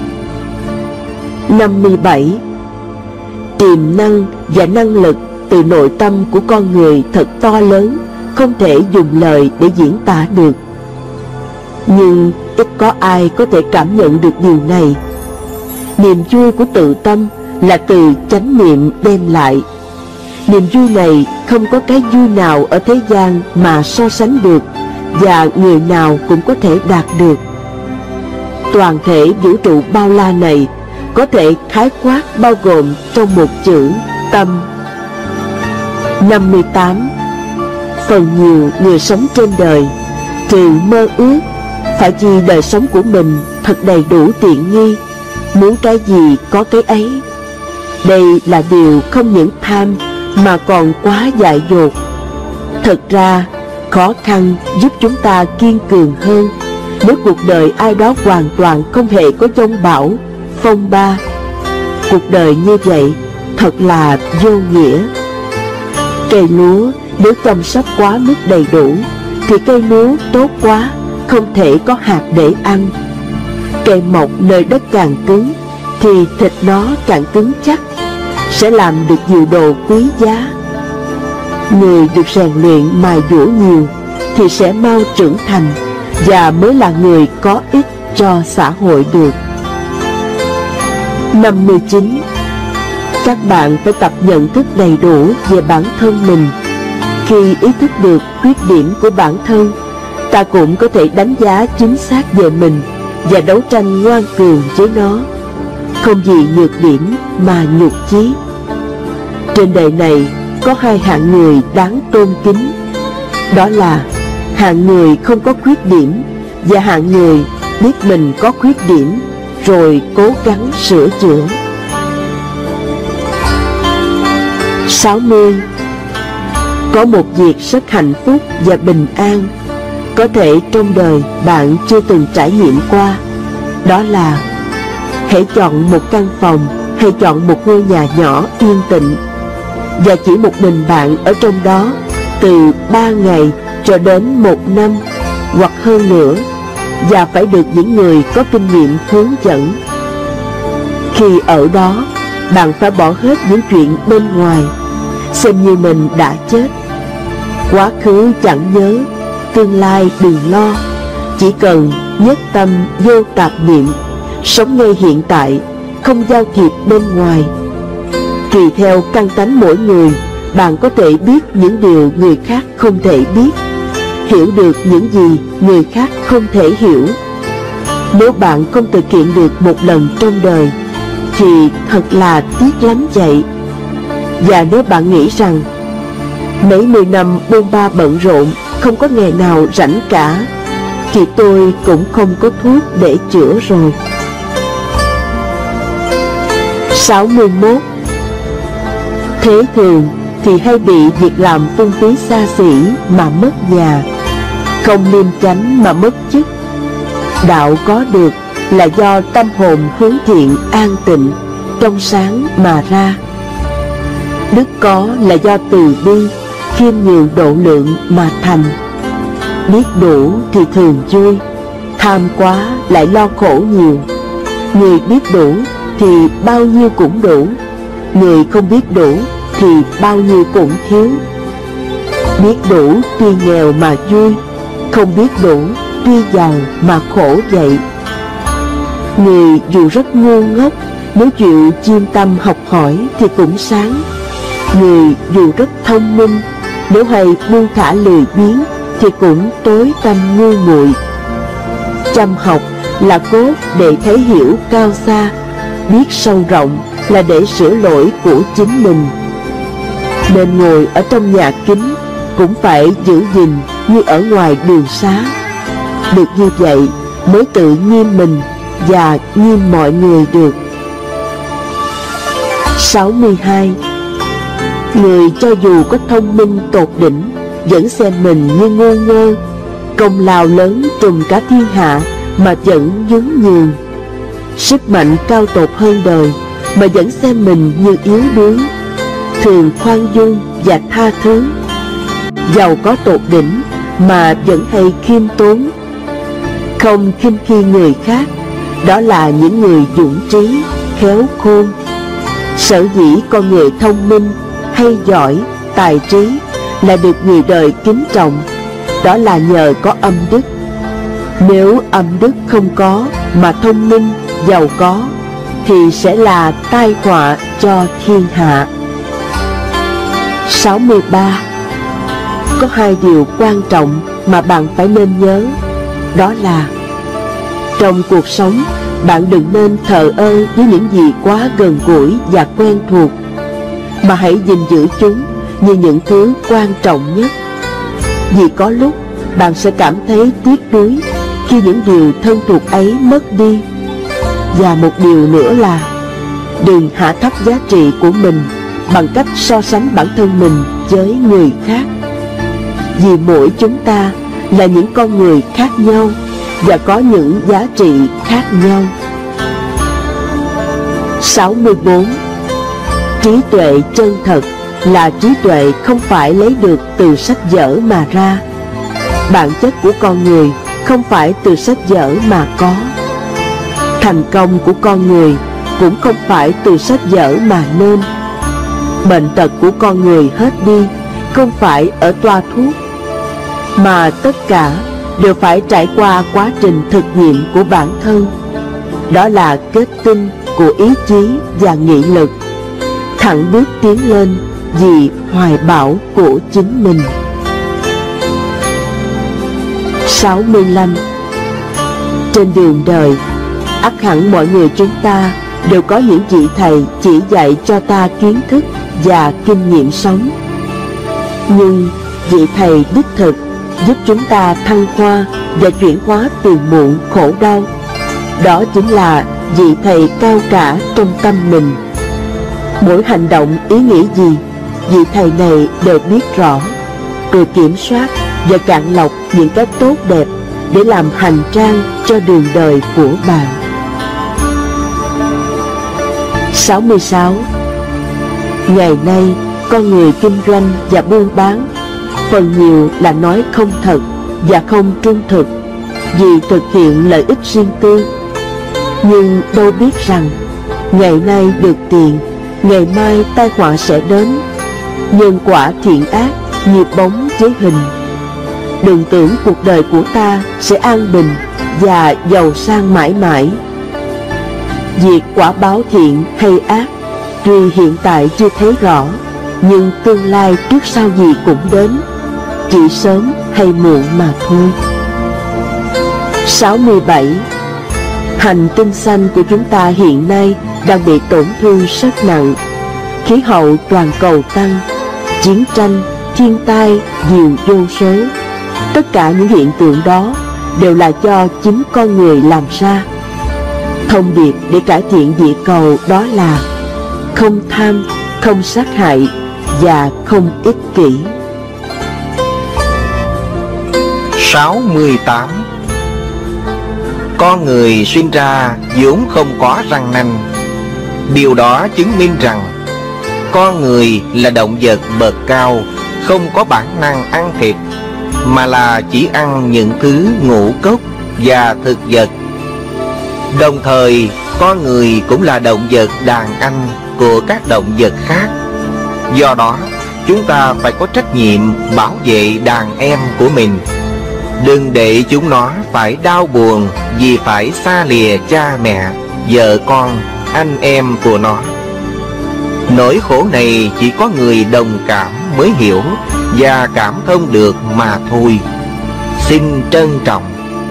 C: 57. Tiềm năng và năng lực từ nội tâm của con người thật to lớn, không thể dùng lời để diễn tả được. Nhưng ít có ai có thể cảm nhận được điều này. Niềm vui của tự tâm là từ chánh niệm đem lại. Niềm vui này không có cái vui nào ở thế gian mà so sánh được, và người nào cũng có thể đạt được. Toàn thể vũ trụ bao la này có thể khái quát bao gồm trong một chữ tâm. 58. Phần nhiều người sống trên đời thường mơ ước phải chi đời sống của mình thật đầy đủ tiện nghi, muốn cái gì có cái ấy. Đây là điều không những tham mà còn quá dại dột. Thật ra khó khăn giúp chúng ta kiên cường hơn. Nếu cuộc đời ai đó hoàn toàn không hề có giông bão, phong ba, cuộc đời như vậy thật là vô nghĩa. Cây lúa nếu chăm sóc quá mức đầy đủ thì cây lúa tốt quá, không thể có hạt để ăn. Cây mọc nơi đất càng cứng thì thịt nó càng cứng chắc, sẽ làm được nhiều đồ quý giá. Người được rèn luyện mài dũa nhiều thì sẽ mau trưởng thành và mới là người có ích cho xã hội được. 59. Các bạn phải tập nhận thức đầy đủ về bản thân mình. Khi ý thức được khuyết điểm của bản thân, ta cũng có thể đánh giá chính xác về mình và đấu tranh ngoan cường với nó, không vì nhược điểm mà nhục chí. Trên đời này có hai hạng người đáng tôn kính, đó là hạng người không có khuyết điểm và hạng người biết mình có khuyết điểm rồi cố gắng sửa chữa. 60. Có một việc rất hạnh phúc và bình an, có thể trong đời bạn chưa từng trải nghiệm qua, đó là hãy chọn một căn phòng hay chọn một ngôi nhà nhỏ yên tĩnh, và chỉ một mình bạn ở trong đó từ 3 ngày cho đến 1 năm hoặc hơn nữa, và phải được những người có kinh nghiệm hướng dẫn. Khi ở đó, bạn phải bỏ hết những chuyện bên ngoài, xem như mình đã chết. Quá khứ chẳng nhớ, tương lai đừng lo, chỉ cần nhất tâm vô tạp niệm, sống ngay hiện tại, không giao thiệp bên ngoài. Tùy theo căn tánh mỗi người, bạn có thể biết những điều người khác không thể biết, hiểu được những gì người khác không thể hiểu. Nếu bạn không thực hiện được một lần trong đời thì thật là tiếc lắm vậy. Và nếu bạn nghĩ rằng mấy 10 năm bôn ba bận rộn, không có ngày nào rảnh cả, thì tôi cũng không có thuốc để chữa rồi. 61. Thế thường thì hay bị việc làm phung phí xa xỉ mà mất nhà, không liêm chánh mà mất chức. Đạo có được là do tâm hồn hướng thiện an tịnh, trong sáng mà ra. Đức có là do từ bi, khiêm nhường độ lượng mà thành. Biết đủ thì thường vui, tham quá lại lo khổ nhiều. Người biết đủ thì bao nhiêu cũng đủ, người không biết đủ thì bao nhiêu cũng thiếu. Biết đủ tuy nghèo mà vui, không biết đủ tuy giàu mà khổ vậy. Người dù rất ngu ngốc, nếu chịu chuyên tâm học hỏi thì cũng sáng. Người dù rất thông minh, nếu hay buông thả lười biếng thì cũng tối tâm ngu muội. Chăm học là cốt để thấy hiểu cao xa, biết sâu rộng là để sửa lỗi của chính mình. Nên ngồi ở trong nhà kính cũng phải giữ gìn như ở ngoài đường xá. Được như vậy mới tự nghiêm mình và nghiêm mọi người được. 62. Người cho dù có thông minh tột đỉnh vẫn xem mình như ngu ngơ, công lao lớn trùm cả thiên hạ mà vẫn nhún nhường. Sức mạnh cao tột hơn đời mà vẫn xem mình như yếu đuối, thường khoan dung và tha thứ. Giàu có tột đỉnh mà vẫn hay khiêm tốn, không khinh khi người khác, đó là những người dũng trí, khéo khôn. Sở dĩ con người thông minh, hay giỏi, tài trí là được người đời kính trọng, đó là nhờ có âm đức. Nếu âm đức không có mà thông minh, giàu có thì sẽ là tai họa cho thiên hạ. 63. Có 2 điều quan trọng mà bạn phải nên nhớ, đó là trong cuộc sống bạn đừng nên thờ ơ với những gì quá gần gũi và quen thuộc, mà hãy gìn giữ chúng như những thứ quan trọng nhất. Vì có lúc bạn sẽ cảm thấy tiếc nuối khi những điều thân thuộc ấy mất đi. Và một điều nữa là đừng hạ thấp giá trị của mình bằng cách so sánh bản thân mình với người khác. Vì mỗi chúng ta là những con người khác nhau và có những giá trị khác nhau. 64. Trí tuệ chân thật là trí tuệ không phải lấy được từ sách vở mà ra. Bản chất của con người không phải từ sách vở mà có. Thành công của con người cũng không phải từ sách vở mà nên. Bệnh tật của con người hết đi không phải ở toa thuốc, mà tất cả đều phải trải qua quá trình thực nghiệm của bản thân. Đó là kết tinh của ý chí và nghị lực, thẳng bước tiến lên vì hoài bão của chính mình. 65. Trên đường đời, ắt hẳn mọi người chúng ta đều có những vị thầy chỉ dạy cho ta kiến thức và kinh nghiệm sống. Nhưng vị thầy đích thực giúp chúng ta thăng hoa và chuyển hóa phiền muộn khổ đau. Đó chính là vị thầy cao cả trong tâm mình. Mỗi hành động ý nghĩ gì, vị thầy này đều biết rõ, rồi kiểm soát và cạn lọc những cái tốt đẹp để làm hành trang cho đường đời của bạn. 66. Ngày nay, con người kinh doanh và buôn bán phần nhiều là nói không thật và không trung thực vì thực hiện lợi ích riêng tư. Nhưng đâu biết rằng ngày nay được tiền, ngày mai tai họa sẽ đến. Nhân quả thiện ác như bóng với hình. Đừng tưởng cuộc đời của ta sẽ an bình và giàu sang mãi mãi. Việc quả báo thiện hay ác tuy hiện tại chưa thấy rõ, nhưng tương lai trước sau gì cũng đến, chỉ sớm hay muộn mà thôi. 67. Hành tinh xanh của chúng ta hiện nay đang bị tổn thương rất nặng. Khí hậu toàn cầu tăng, chiến tranh, thiên tai nhiều vô số. Tất cả những hiện tượng đó đều là do chính con người làm ra. Thông điệp để cải thiện địa cầu đó là không tham, không sát hại và không ích kỷ.
D: 68. Con người sinh ra vốn không có răng nanh. Điều đó chứng minh rằng con người là động vật bậc cao, không có bản năng ăn thịt, mà là chỉ ăn những thứ ngũ cốc và thực vật. Đồng thời, con người cũng là động vật đàn anh của các động vật khác. Do đó, chúng ta phải có trách nhiệm bảo vệ đàn em của mình. Đừng để chúng nó phải đau buồn vì phải xa lìa cha mẹ, vợ con, anh em của nó. Nỗi khổ này chỉ có người đồng cảm mới hiểu và cảm thông được mà thôi. Xin trân trọng.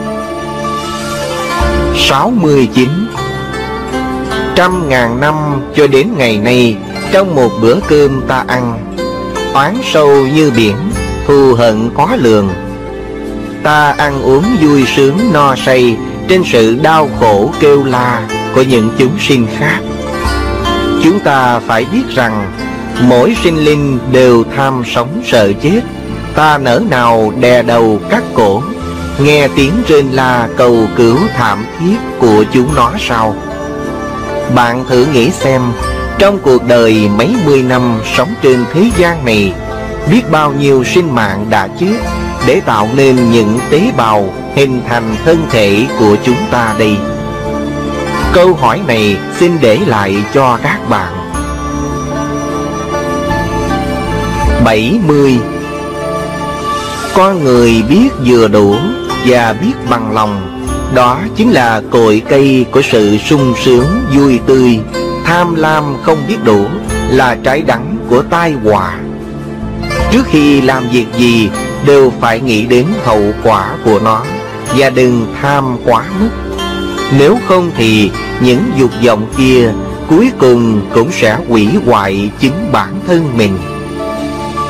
D: 69. Trăm ngàn năm cho đến ngày nay, trong một bữa cơm ta ăn, oán sâu như biển, thù hận khó lường. Ta ăn uống vui sướng no say trên sự đau khổ kêu la của những chúng sinh khác. Chúng ta phải biết rằng mỗi sinh linh đều tham sống sợ chết. Ta nỡ nào đè đầu cắt cổ, nghe tiếng rên la cầu cứu thảm thiết của chúng nó sao? Bạn thử nghĩ xem, trong cuộc đời mấy mươi năm sống trên thế gian này, biết bao nhiêu sinh mạng đã chết để tạo nên những tế bào hình thành thân thể của chúng ta đây. Câu hỏi này xin để lại cho các bạn. 70. Con người biết vừa đủ và biết bằng lòng, đó chính là cội cây của sự sung sướng vui tươi. Tham lam không biết đủ là trái đắng của tai họa. Trước khi làm việc gì đều phải nghĩ đến hậu quả của nó, và đừng tham quá mức. Nếu không thì những dục vọng kia cuối cùng cũng sẽ hủy hoại chính bản thân mình.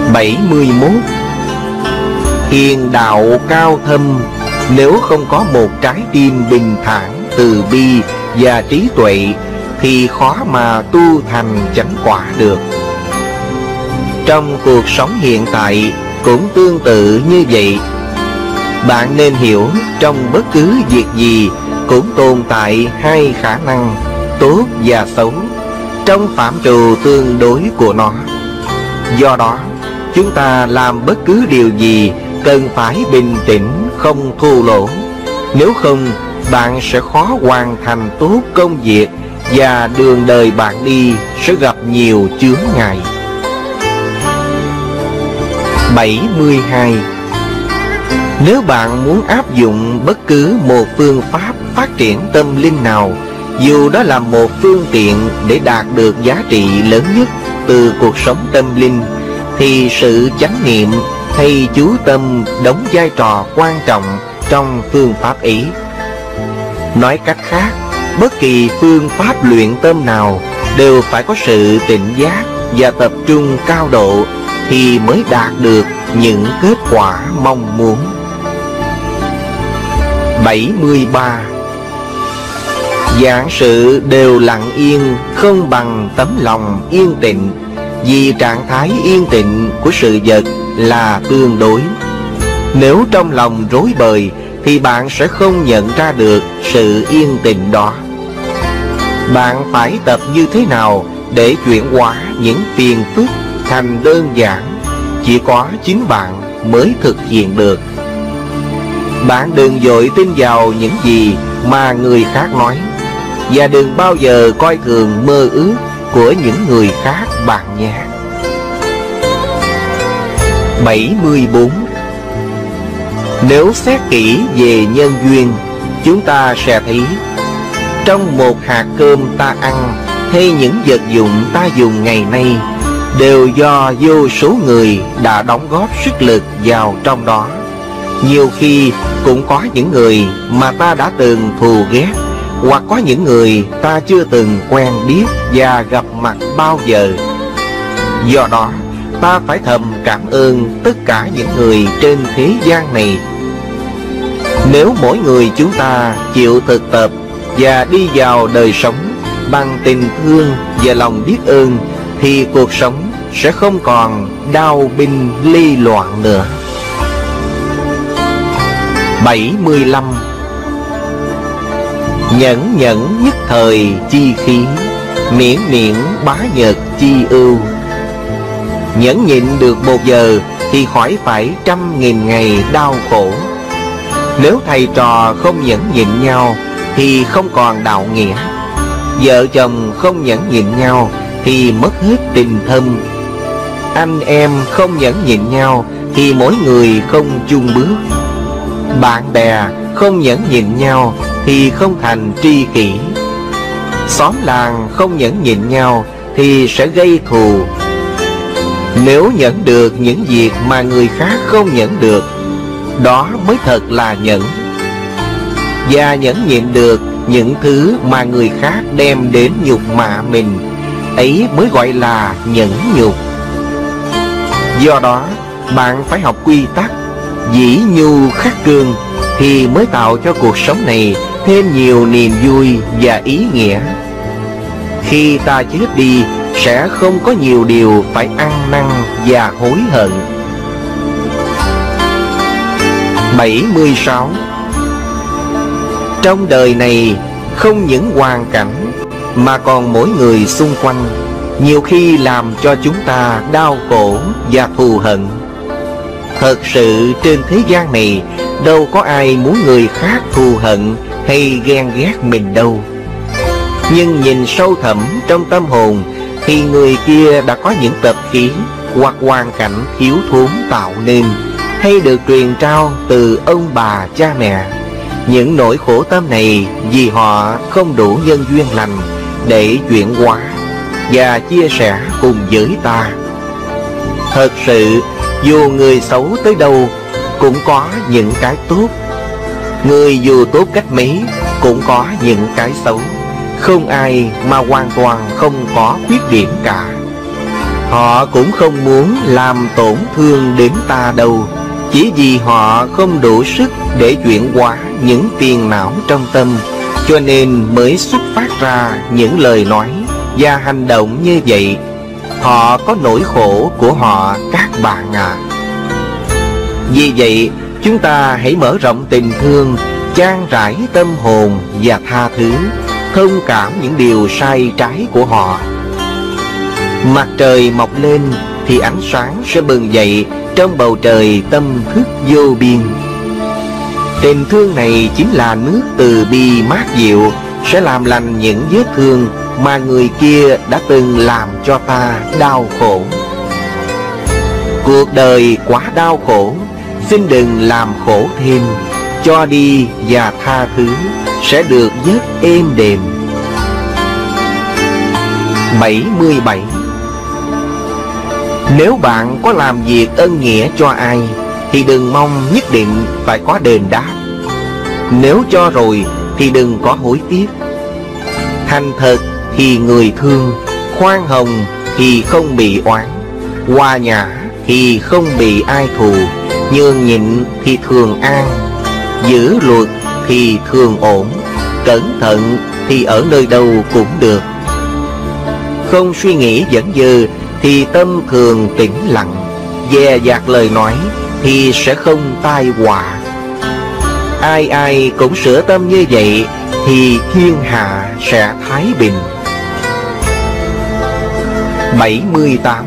D: 71. Hiền đạo cao thâm, nếu không có một trái tim bình thản, từ bi và trí tuệ thì khó mà tu thành chánh quả được. Trong cuộc sống hiện tại cũng tương tự như vậy. Bạn nên hiểu, trong bất cứ việc gì cũng tồn tại hai khả năng, tốt và xấu, trong phạm trù tương đối của nó. Do đó, chúng ta làm bất cứ điều gì cần phải bình tĩnh, không thua lỗ. Nếu không, bạn sẽ khó hoàn thành tốt công việc và đường đời bạn đi sẽ gặp nhiều chướng ngại. 72. Nếu bạn muốn áp dụng bất cứ một phương pháp phát triển tâm linh nào, dù đó là một phương tiện để đạt được giá trị lớn nhất từ cuộc sống tâm linh, thì sự chánh niệm hay chú tâm đóng vai trò quan trọng trong phương pháp ấy. Nói cách khác, bất kỳ phương pháp luyện tâm nào đều phải có sự tỉnh giác và tập trung cao độ thì mới đạt được những kết quả mong muốn. 73. Vạn sự đều lặng yên không bằng tấm lòng yên tịnh, vì trạng thái yên tịnh của sự vật là tương đối. Nếu trong lòng rối bời thì bạn sẽ không nhận ra được sự yên tịnh đó. Bạn phải tập như thế nào để chuyển hóa những phiền phức thành đơn giản, chỉ có chính bạn mới thực hiện được. Bạn đừng vội tin vào những gì mà người khác nói, và đừng bao giờ coi thường mơ ước của những người khác bạn nhé. 74. Nếu xét kỹ về nhân duyên, chúng ta sẽ thấy trong một hạt cơm ta ăn hay những vật dụng ta dùng ngày nay đều do vô số người đã đóng góp sức lực vào trong đó. Nhiều khi cũng có những người mà ta đã từng thù ghét, hoặc có những người ta chưa từng quen biết và gặp mặt bao giờ. Do đó, ta phải thầm cảm ơn tất cả những người trên thế gian này. Nếu mỗi người chúng ta chịu thực tập và đi vào đời sống bằng tình thương và lòng biết ơn, thì cuộc sống sẽ không còn đau binh ly loạn nữa. 75. Nhẫn nhẫn nhất thời chi khí, miễn miễn bá nhật chi ưu. Nhẫn nhịn được 1 giờ thì khỏi phải 100.000 ngày đau khổ. Nếu thầy trò không nhẫn nhịn nhau thì không còn đạo nghĩa. Vợ chồng không nhẫn nhịn nhau thì mất hết tình thâm. Anh em không nhẫn nhịn nhau thì mỗi người không chung bước. Bạn bè không nhẫn nhịn nhau thì không thành tri kỷ. Xóm làng không nhẫn nhịn nhau thì sẽ gây thù. Nếu nhẫn được những việc mà người khác không nhẫn được, đó mới thật là nhẫn. Và nhẫn nhịn được những thứ mà người khác đem đến nhục mạ mình, ấy mới gọi là nhẫn nhục. Do đó, bạn phải học quy tắc dĩ nhu khắc cương thì mới tạo cho cuộc sống này thêm nhiều niềm vui và ý nghĩa. Khi ta chết đi, sẽ không có nhiều điều phải ăn năn và hối hận. 76. Trong đời này, không những hoàn cảnh mà còn mỗi người xung quanh nhiều khi làm cho chúng ta đau khổ và thù hận. Thật sự trên thế gian này đâu có ai muốn người khác thù hận hay ghen ghét mình đâu. Nhưng nhìn sâu thẳm trong tâm hồn thì người kia đã có những tập khí hoặc hoàn cảnh thiếu thốn tạo nên, hay được truyền trao từ ông bà cha mẹ. Những nỗi khổ tâm này vì họ không đủ nhân duyên lành để chuyển hóa và chia sẻ cùng với ta. Thật sự, dù người xấu tới đâu cũng có những cái tốt. Người dù tốt cách mấy cũng có những cái xấu. Không ai mà hoàn toàn không có khuyết điểm cả. Họ cũng không muốn làm tổn thương đến ta đâu, chỉ vì họ không đủ sức để chuyển hóa những phiền não trong tâm, cho nên mới xuất phát ra những lời nói và hành động như vậy. Họ có nỗi khổ của họ các bạn ạ. Vì vậy, chúng ta hãy mở rộng tình thương, chan rãi tâm hồn và tha thứ, thông cảm những điều sai trái của họ. Mặt trời mọc lên thì ánh sáng sẽ bừng dậy trong bầu trời tâm thức vô biên. Tình thương này chính là nước từ bi mát dịu, sẽ làm lành những vết thương mà người kia đã từng làm cho ta đau khổ. Cuộc đời quá đau khổ, xin đừng làm khổ thêm, cho đi và tha thứ sẽ được rất êm đềm. 77. Nếu bạn có làm việc ân nghĩa cho ai thì đừng mong nhất định phải có đền đáp. Nếu cho rồi thì đừng có hối tiếc. Thành thật thì người thương, khoan hồng thì không bị oán, hòa nhã thì không bị ai thù, nhường nhịn thì thường an, giữ luật thì thường ổn, cẩn thận thì ở nơi đâu cũng được. Không suy nghĩ dẫn dơ thì tâm thường tĩnh lặng, dè dặt lời nói thì sẽ không tai họa. Ai ai cũng sửa tâm như vậy thì thiên hạ sẽ thái bình. 78.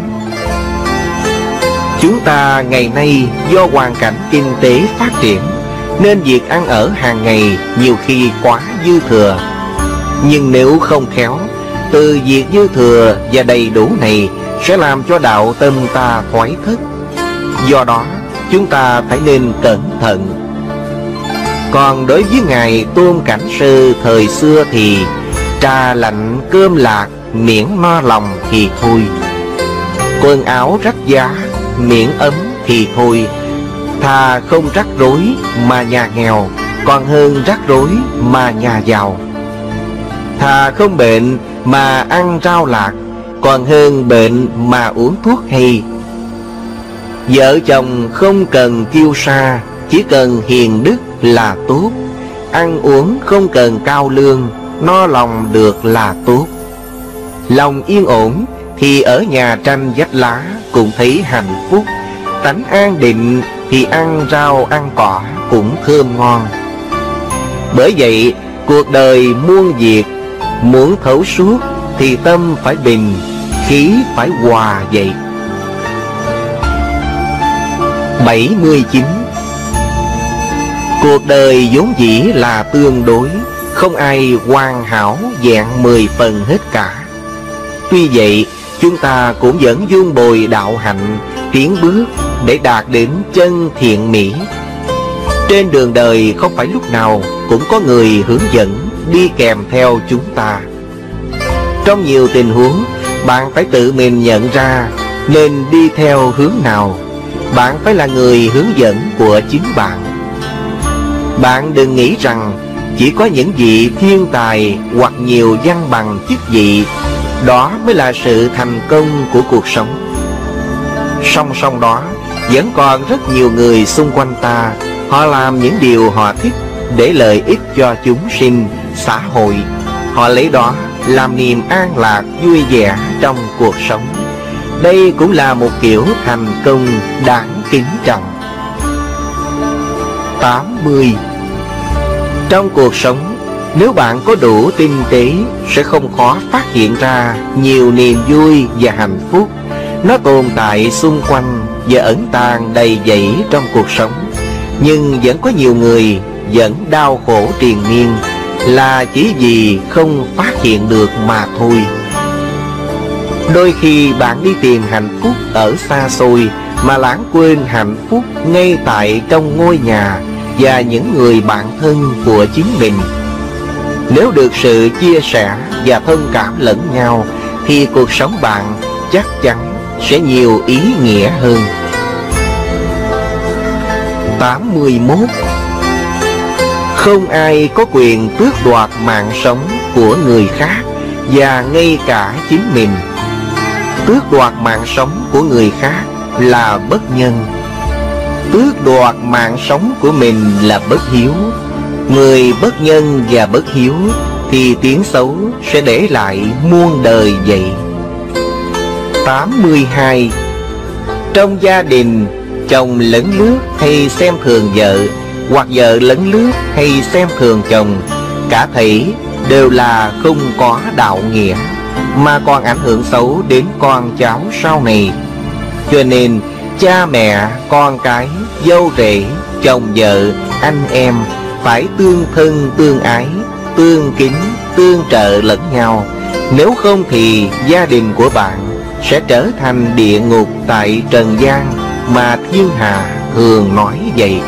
D: Chúng ta ngày nay do hoàn cảnh kinh tế phát triển nên việc ăn ở hàng ngày nhiều khi quá dư thừa. Nhưng nếu không khéo, từ việc dư thừa và đầy đủ này sẽ làm cho đạo tâm ta thoái thất. Do đó chúng ta phải nên cẩn thận. Còn đối với Ngài Tôn Cảnh Sư thời xưa thì trà lạnh cơm lạc miễn no lòng thì thôi, quần áo rách giá miễn ấm thì thôi. Thà không rắc rối mà nhà nghèo còn hơn rắc rối mà nhà giàu. Thà không bệnh mà ăn rau lạc còn hơn bệnh mà uống thuốc hay. Vợ chồng không cần kiêu sa, chỉ cần hiền đức là tốt. Ăn uống không cần cao lương, no lòng được là tốt. Lòng yên ổn thì ở nhà tranh vách lá cũng thấy hạnh phúc. Tánh an định thì ăn rau ăn cỏ cũng thơm ngon. Bởi vậy cuộc đời muôn việc, muốn thấu suốt thì tâm phải bình, khí phải hòa vậy. 79. Cuộc đời vốn dĩ là tương đối, không ai hoàn hảo vẹn 10 phần hết cả. Tuy vậy chúng ta cũng vẫn vun bồi đạo hạnh, tiến bước để đạt đến chân thiện mỹ. Trên đường đời không phải lúc nào cũng có người hướng dẫn đi kèm theo chúng ta. Trong nhiều tình huống bạn phải tự mình nhận ra nên đi theo hướng nào. Bạn phải là người hướng dẫn của chính bạn. Bạn đừng nghĩ rằng chỉ có những vị thiên tài hoặc nhiều văn bằng chức vị đó mới là sự thành công của cuộc sống. Song song đó vẫn còn rất nhiều người xung quanh ta. Họ làm những điều họ thích để lợi ích cho chúng sinh, xã hội. Họ lấy đó làm niềm an lạc vui vẻ trong cuộc sống. Đây cũng là một kiểu thành công đáng kính trọng. 80. Trong cuộc sống, nếu bạn có đủ tinh tế, sẽ không khó phát hiện ra nhiều niềm vui và hạnh phúc. Nó tồn tại xung quanh và ẩn tàng đầy dẫy trong cuộc sống. Nhưng vẫn có nhiều người vẫn đau khổ triền miên, là chỉ vì không phát hiện được mà thôi. Đôi khi bạn đi tìm hạnh phúc ở xa xôi mà lãng quên hạnh phúc ngay tại trong ngôi nhà và những người bạn thân của chính mình. Nếu được sự chia sẻ và thông cảm lẫn nhau thì cuộc sống bạn chắc chắn sẽ nhiều ý nghĩa hơn. 81. Không ai có quyền tước đoạt mạng sống của người khác và ngay cả chính mình. Tước đoạt mạng sống của người khác là bất nhân. Tước đoạt mạng sống của mình là bất hiếu. Người bất nhân và bất hiếu thì tiếng xấu sẽ để lại muôn đời vậy. 82. Trong gia đình, chồng lấn lướt hay xem thường vợ, hoặc vợ lấn lướt hay xem thường chồng, cả thảy đều là không có đạo nghĩa, mà còn ảnh hưởng xấu đến con cháu sau này. Cho nên cha mẹ, con cái, dâu rể, chồng vợ, anh em phải tương thân tương ái, tương kính, tương trợ lẫn nhau. Nếu không thì gia đình của bạn sẽ trở thành địa ngục tại trần gian mà thiên hà thường nói vậy.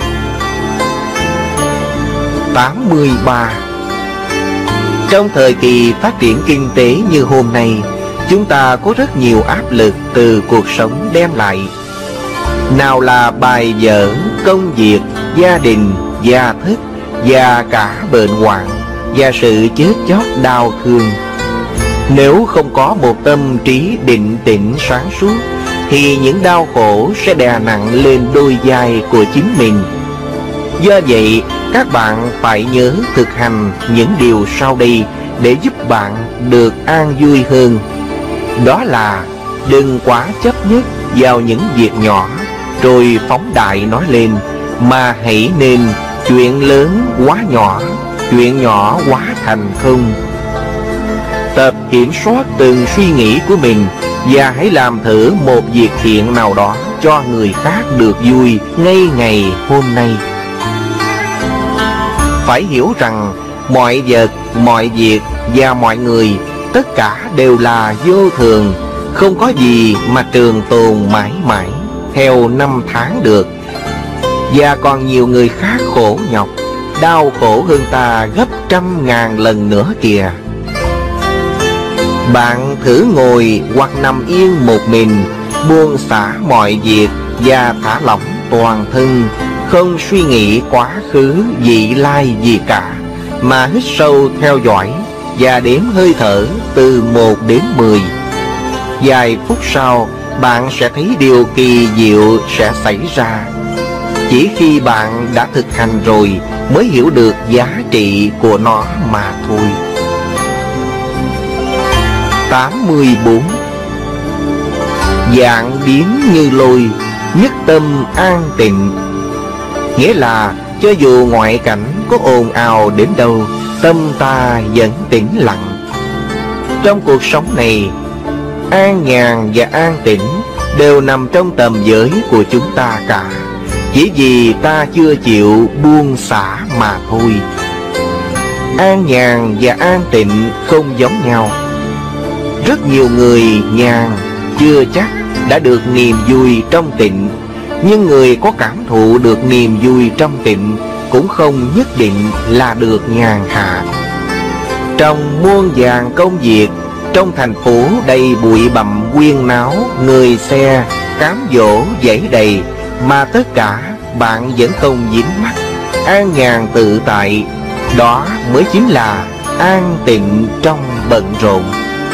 D: 83. Trong thời kỳ phát triển kinh tế như hôm nay, chúng ta có rất nhiều áp lực từ cuộc sống đem lại. Nào là bài vở, công việc, gia đình, gia thức, và cả bệnh hoạn và sự chết chóc đau thương. Nếu không có một tâm trí định tĩnh sáng suốt, thì những đau khổ sẽ đè nặng lên đôi vai của chính mình. Do vậy, các bạn phải nhớ thực hành những điều sau đây để giúp bạn được an vui hơn. Đó là đừng quá chấp nhất vào những việc nhỏ rồi phóng đại nói lên, mà hãy nên chuyện lớn quá nhỏ, chuyện nhỏ quá thành không. Tập kiểm soát từng suy nghĩ của mình, và hãy làm thử một việc thiện nào đó cho người khác được vui ngay ngày hôm nay. Phải hiểu rằng mọi vật, mọi việc và mọi người tất cả đều là vô thường, không có gì mà trường tồn mãi mãi theo năm tháng được. Và còn nhiều người khác khổ nhọc, đau khổ hơn ta gấp 100.000 lần nữa kìa. Bạn thử ngồi hoặc nằm yên một mình, buông xả mọi việc và thả lỏng toàn thân, không suy nghĩ quá khứ vị lai gì cả, mà hít sâu theo dõi và đếm hơi thở từ 1 đến 10. Vài phút sau, bạn sẽ thấy điều kỳ diệu sẽ xảy ra. Chỉ khi bạn đã thực hành rồi mới hiểu được giá trị của nó mà thôi. 84. Dạng biến như lôi, nhất tâm an tịnh. Nghĩa là cho dù ngoại cảnh có ồn ào đến đâu, tâm ta vẫn tĩnh lặng. Trong cuộc sống này, an nhàn và an tĩnh đều nằm trong tầm giới của chúng ta cả, chỉ vì ta chưa chịu buông xả mà thôi. An nhàn và an tịnh không giống nhau. Rất nhiều người nhàn chưa chắc đã được niềm vui trong tịnh, nhưng người có cảm thụ được niềm vui trong tịnh cũng không nhất định là được nhàn hạ. Trong muôn vàn công việc, trong thành phố đầy bụi bặm huyên náo, người xe, cám dỗ dãy đầy, mà tất cả bạn vẫn không dính mắc, an nhàn tự tại. Đó mới chính là an tịnh trong bận rộn.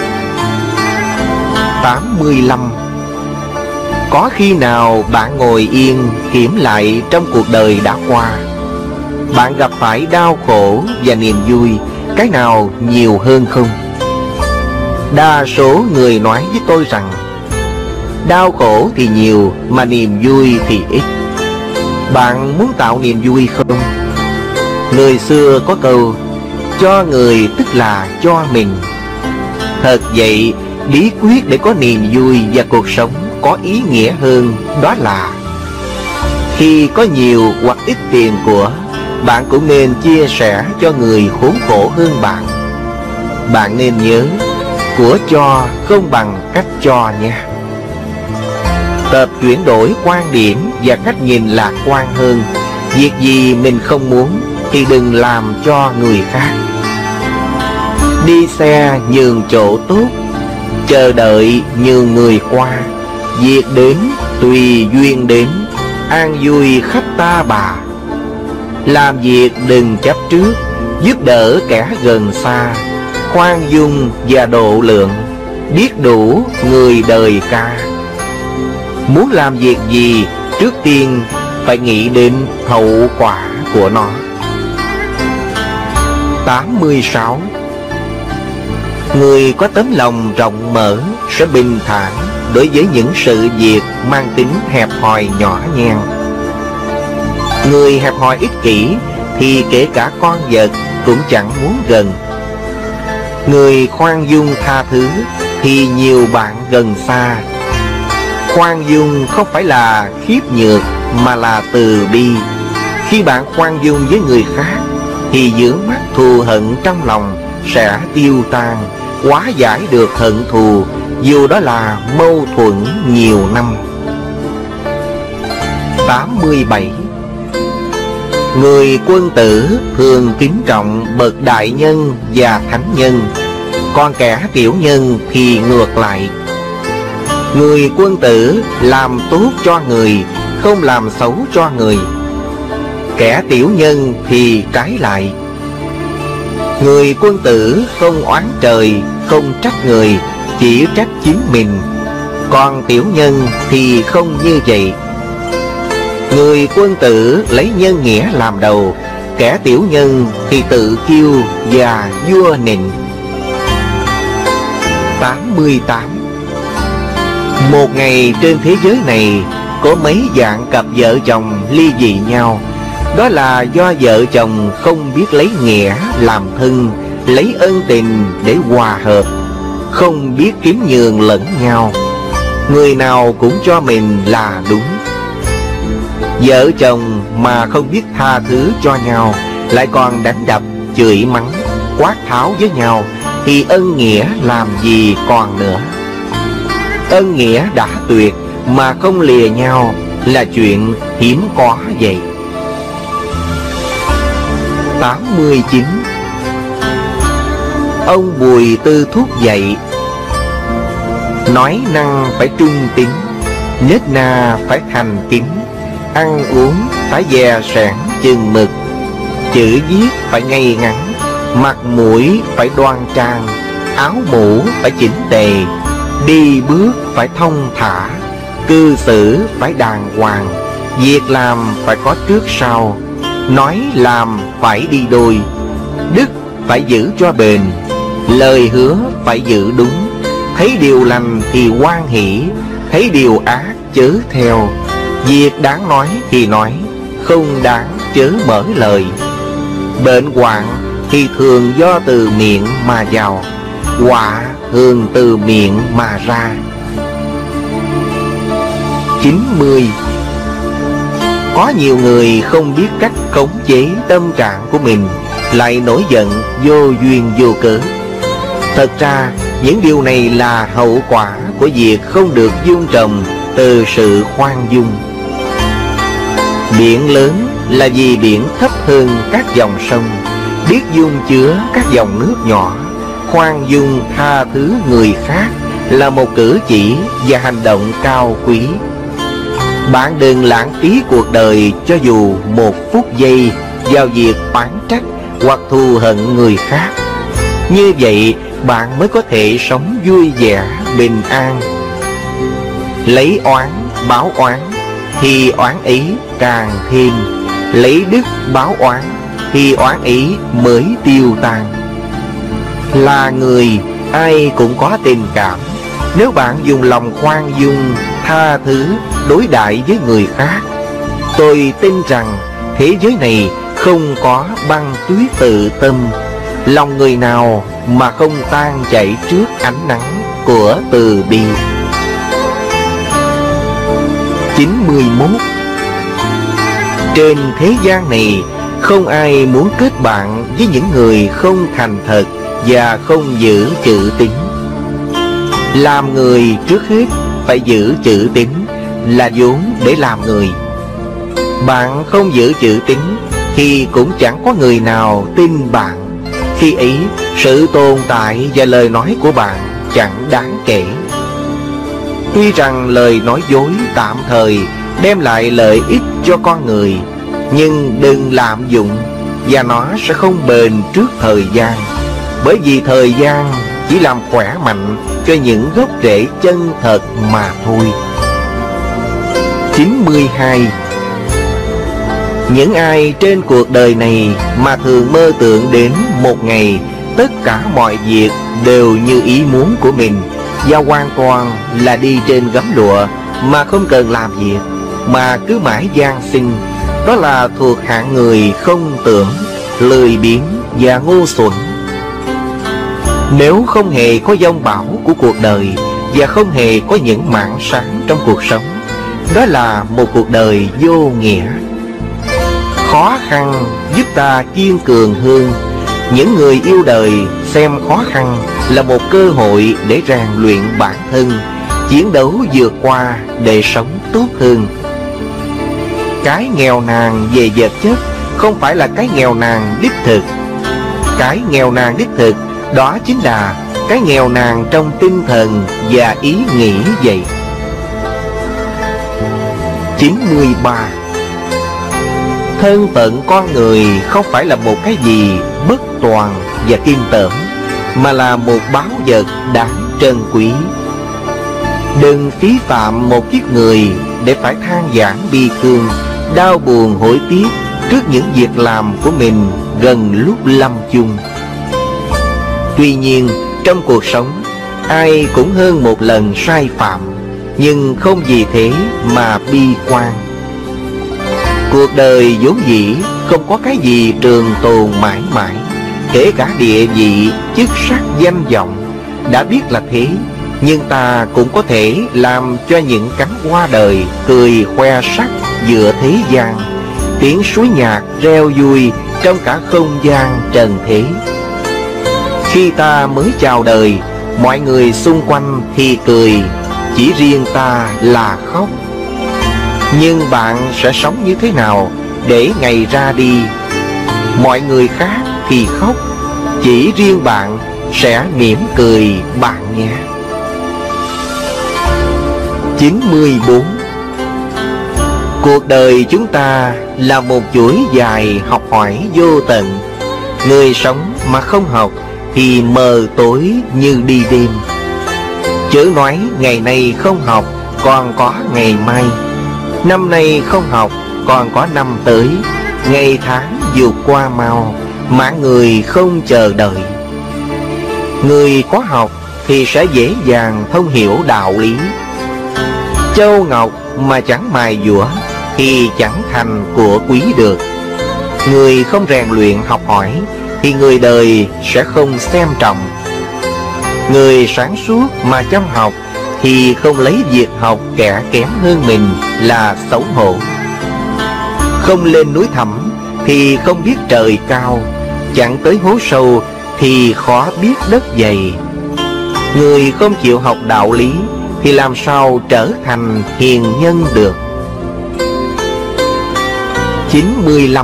D: 85. Có khi nào bạn ngồi yên kiểm lại trong cuộc đời đã qua, bạn gặp phải đau khổ và niềm vui, cái nào nhiều hơn không? Đa số người nói với tôi rằng đau khổ thì nhiều mà niềm vui thì ít. Bạn muốn tạo niềm vui không? Người xưa có câu cho người tức là cho mình. Thật vậy, bí quyết để có niềm vui và cuộc sống có ý nghĩa hơn, đó là khi có nhiều hoặc ít tiền của, bạn cũng nên chia sẻ cho người khốn khổ hơn bạn. Bạn nên nhớ, của cho không bằng cách cho nha. Tập chuyển đổi quan điểm và cách nhìn lạc quan hơn. Việc gì mình không muốn thì đừng làm cho người khác. Đi xe nhường chỗ tốt, chờ đợi nhường người qua. Việc đến tùy duyên đến, an vui khắp ta bà. Làm việc đừng chấp trước, giúp đỡ kẻ gần xa, khoan dung và độ lượng. biết đủ người đời ca. Muốn làm việc gì, trước tiên phải nghĩ đến hậu quả của nó. 86. Người có tấm lòng rộng mở sẽ bình thản đối với những sự việc mang tính hẹp hòi nhỏ nhen. Người hẹp hòi ích kỷ thì kể cả con vật cũng chẳng muốn gần. Người khoan dung tha thứ thì nhiều bạn gần xa. Khoan dung không phải là khiếp nhược mà là từ bi. Khi bạn khoan dung với người khác thì vướng mắc thù hận trong lòng sẽ tiêu tan, hóa giải được hận thù, dù đó là mâu thuẫn nhiều năm. 87. Người quân tử thường kính trọng bậc đại nhân và thánh nhân, còn kẻ tiểu nhân thì ngược lại. Người quân tử làm tốt cho người, không làm xấu cho người. Kẻ tiểu nhân thì trái lại. Người quân tử không oán trời, không trách người, chỉ trách chính mình. Còn tiểu nhân thì không như vậy. Người quân tử lấy nhân nghĩa làm đầu, kẻ tiểu nhân thì tự kiêu và vua nịnh. 88. Một ngày trên thế giới này có mấy dạng cặp vợ chồng ly dị nhau. Đó là do vợ chồng không biết lấy nghĩa làm thân, lấy ân tình để hòa hợp, không biết kính nhường lẫn nhau. Người nào cũng cho mình là đúng. Vợ chồng mà không biết tha thứ cho nhau, lại còn đánh đập, chửi mắng, quát tháo với nhau, thì ân nghĩa làm gì còn nữa. Ân nghĩa đã tuyệt mà không lìa nhau là chuyện hiếm có vậy. 89. Ông Bùi Tư Thúc dạy: nói năng phải trung tín, nết na phải thành kính, ăn uống phải dè sẻn chừng mực, chữ viết phải ngay ngắn, mặt mũi phải đoan trang, áo mũ phải chỉnh tề, đi bước phải thông thả, cư xử phải đàng hoàng, việc làm phải có trước sau, nói làm phải đi đôi, đức phải giữ cho bền, lời hứa phải giữ đúng, thấy điều lành thì hoan hỷ, thấy điều ác chớ theo, việc đáng nói thì nói, không đáng chớ mở lời. Bệnh hoạn thì thường do từ miệng mà vào, họa thường từ miệng mà ra. 90. Có nhiều người không biết cách khống chế tâm trạng của mình, lại nổi giận vô duyên vô cớ. Thật ra những điều này là hậu quả của việc không được dung trồng từ sự khoan dung. Biển lớn là vì biển thấp hơn các dòng sông, biết dung chứa các dòng nước nhỏ. Khoan dung tha thứ người khác là một cử chỉ và hành động cao quý. Bạn đừng lãng phí cuộc đời cho dù một phút giây vào việc oán trách hoặc thù hận người khác. Như vậy bạn mới có thể sống vui vẻ, bình an. Lấy oán báo oán thì oán ý càng thêm, lấy đức báo oán thì oán ý mới tiêu tan. Là người ai cũng có tình cảm. Nếu bạn dùng lòng khoan dung, tha thứ đối đãi với người khác, tôi tin rằng thế giới này không có băng tuyết tự tâm. Lòng người nào mà không tan chảy trước ánh nắng của từ bi. 91. Trên thế gian này không ai muốn kết bạn với những người không thành thật và không giữ chữ tín. Làm người trước hết phải giữ chữ tín, là vốn để làm người. Bạn không giữ chữ tín thì cũng chẳng có người nào tin bạn. Khi ấy sự tồn tại và lời nói của bạn chẳng đáng kể. Tuy rằng lời nói dối tạm thời đem lại lợi ích cho con người, nhưng đừng lạm dụng, và nó sẽ không bền trước thời gian. Bởi vì thời gian chỉ làm khỏe mạnh cho những gốc rễ chân thật mà thôi. 92. Những ai trên cuộc đời này mà thường mơ tưởng đến một ngày tất cả mọi việc đều như ý muốn của mình, và hoàn toàn là đi trên gấm lụa mà không cần làm việc, mà cứ mãi gian sinh, đó là thuộc hạng người không tưởng, lười biếng và ngu xuẩn. Nếu không hề có dông bão của cuộc đời và không hề có những mảng sáng trong cuộc sống, đó là một cuộc đời vô nghĩa. Khó khăn giúp ta kiên cường hơn. Những người yêu đời xem khó khăn là một cơ hội để rèn luyện bản thân, chiến đấu vượt qua để sống tốt hơn. Cái nghèo nàn về vật chất không phải là cái nghèo nàn đích thực. Cái nghèo nàn đích thực đó chính là cái nghèo nàn trong tinh thần và ý nghĩ vậy. 93. Thân phận con người không phải là một cái gì bất toàn và kinh tởm, mà là một báu vật đáng trân quý. Đừng phí phạm một kiếp người để phải than vãn bi thương, đau buồn hối tiếc trước những việc làm của mình gần lúc lâm chung. Tuy nhiên, trong cuộc sống, ai cũng hơn một lần sai phạm, nhưng không vì thế mà bi quan. Cuộc đời vốn dĩ không có cái gì trường tồn mãi mãi, kể cả địa vị, chức sắc, danh vọng. Đã biết là thế, nhưng ta cũng có thể làm cho những cánh hoa đời cười khoe sắc giữa thế gian, tiếng suối nhạc reo vui trong cả không gian trần thế. Khi ta mới chào đời, mọi người xung quanh thì cười, chỉ riêng ta là khóc. Nhưng bạn sẽ sống như thế nào để ngày ra đi? Mọi người khác thì khóc, chỉ riêng bạn sẽ mỉm cười bạn nhé. 94. Cuộc đời chúng ta là một chuỗi dài học hỏi vô tận. Người sống mà không học thì mờ tối như đi đêm. Chớ nói ngày nay không học còn có ngày mai, năm nay không học còn có năm tới. Ngày tháng vượt qua mau, mạng người không chờ đợi. Người có học thì sẽ dễ dàng thông hiểu đạo lý. Châu ngọc mà chẳng mài dũa thì chẳng thành của quý được. Người không rèn luyện học hỏi thì người đời sẽ không xem trọng. Người sáng suốt mà chăm học thì không lấy việc học kẻ kém hơn mình là xấu hổ. Không lên núi thẳm thì không biết trời cao, chẳng tới hố sâu thì khó biết đất dày. Người không chịu học đạo lý thì làm sao trở thành hiền nhân được. 95.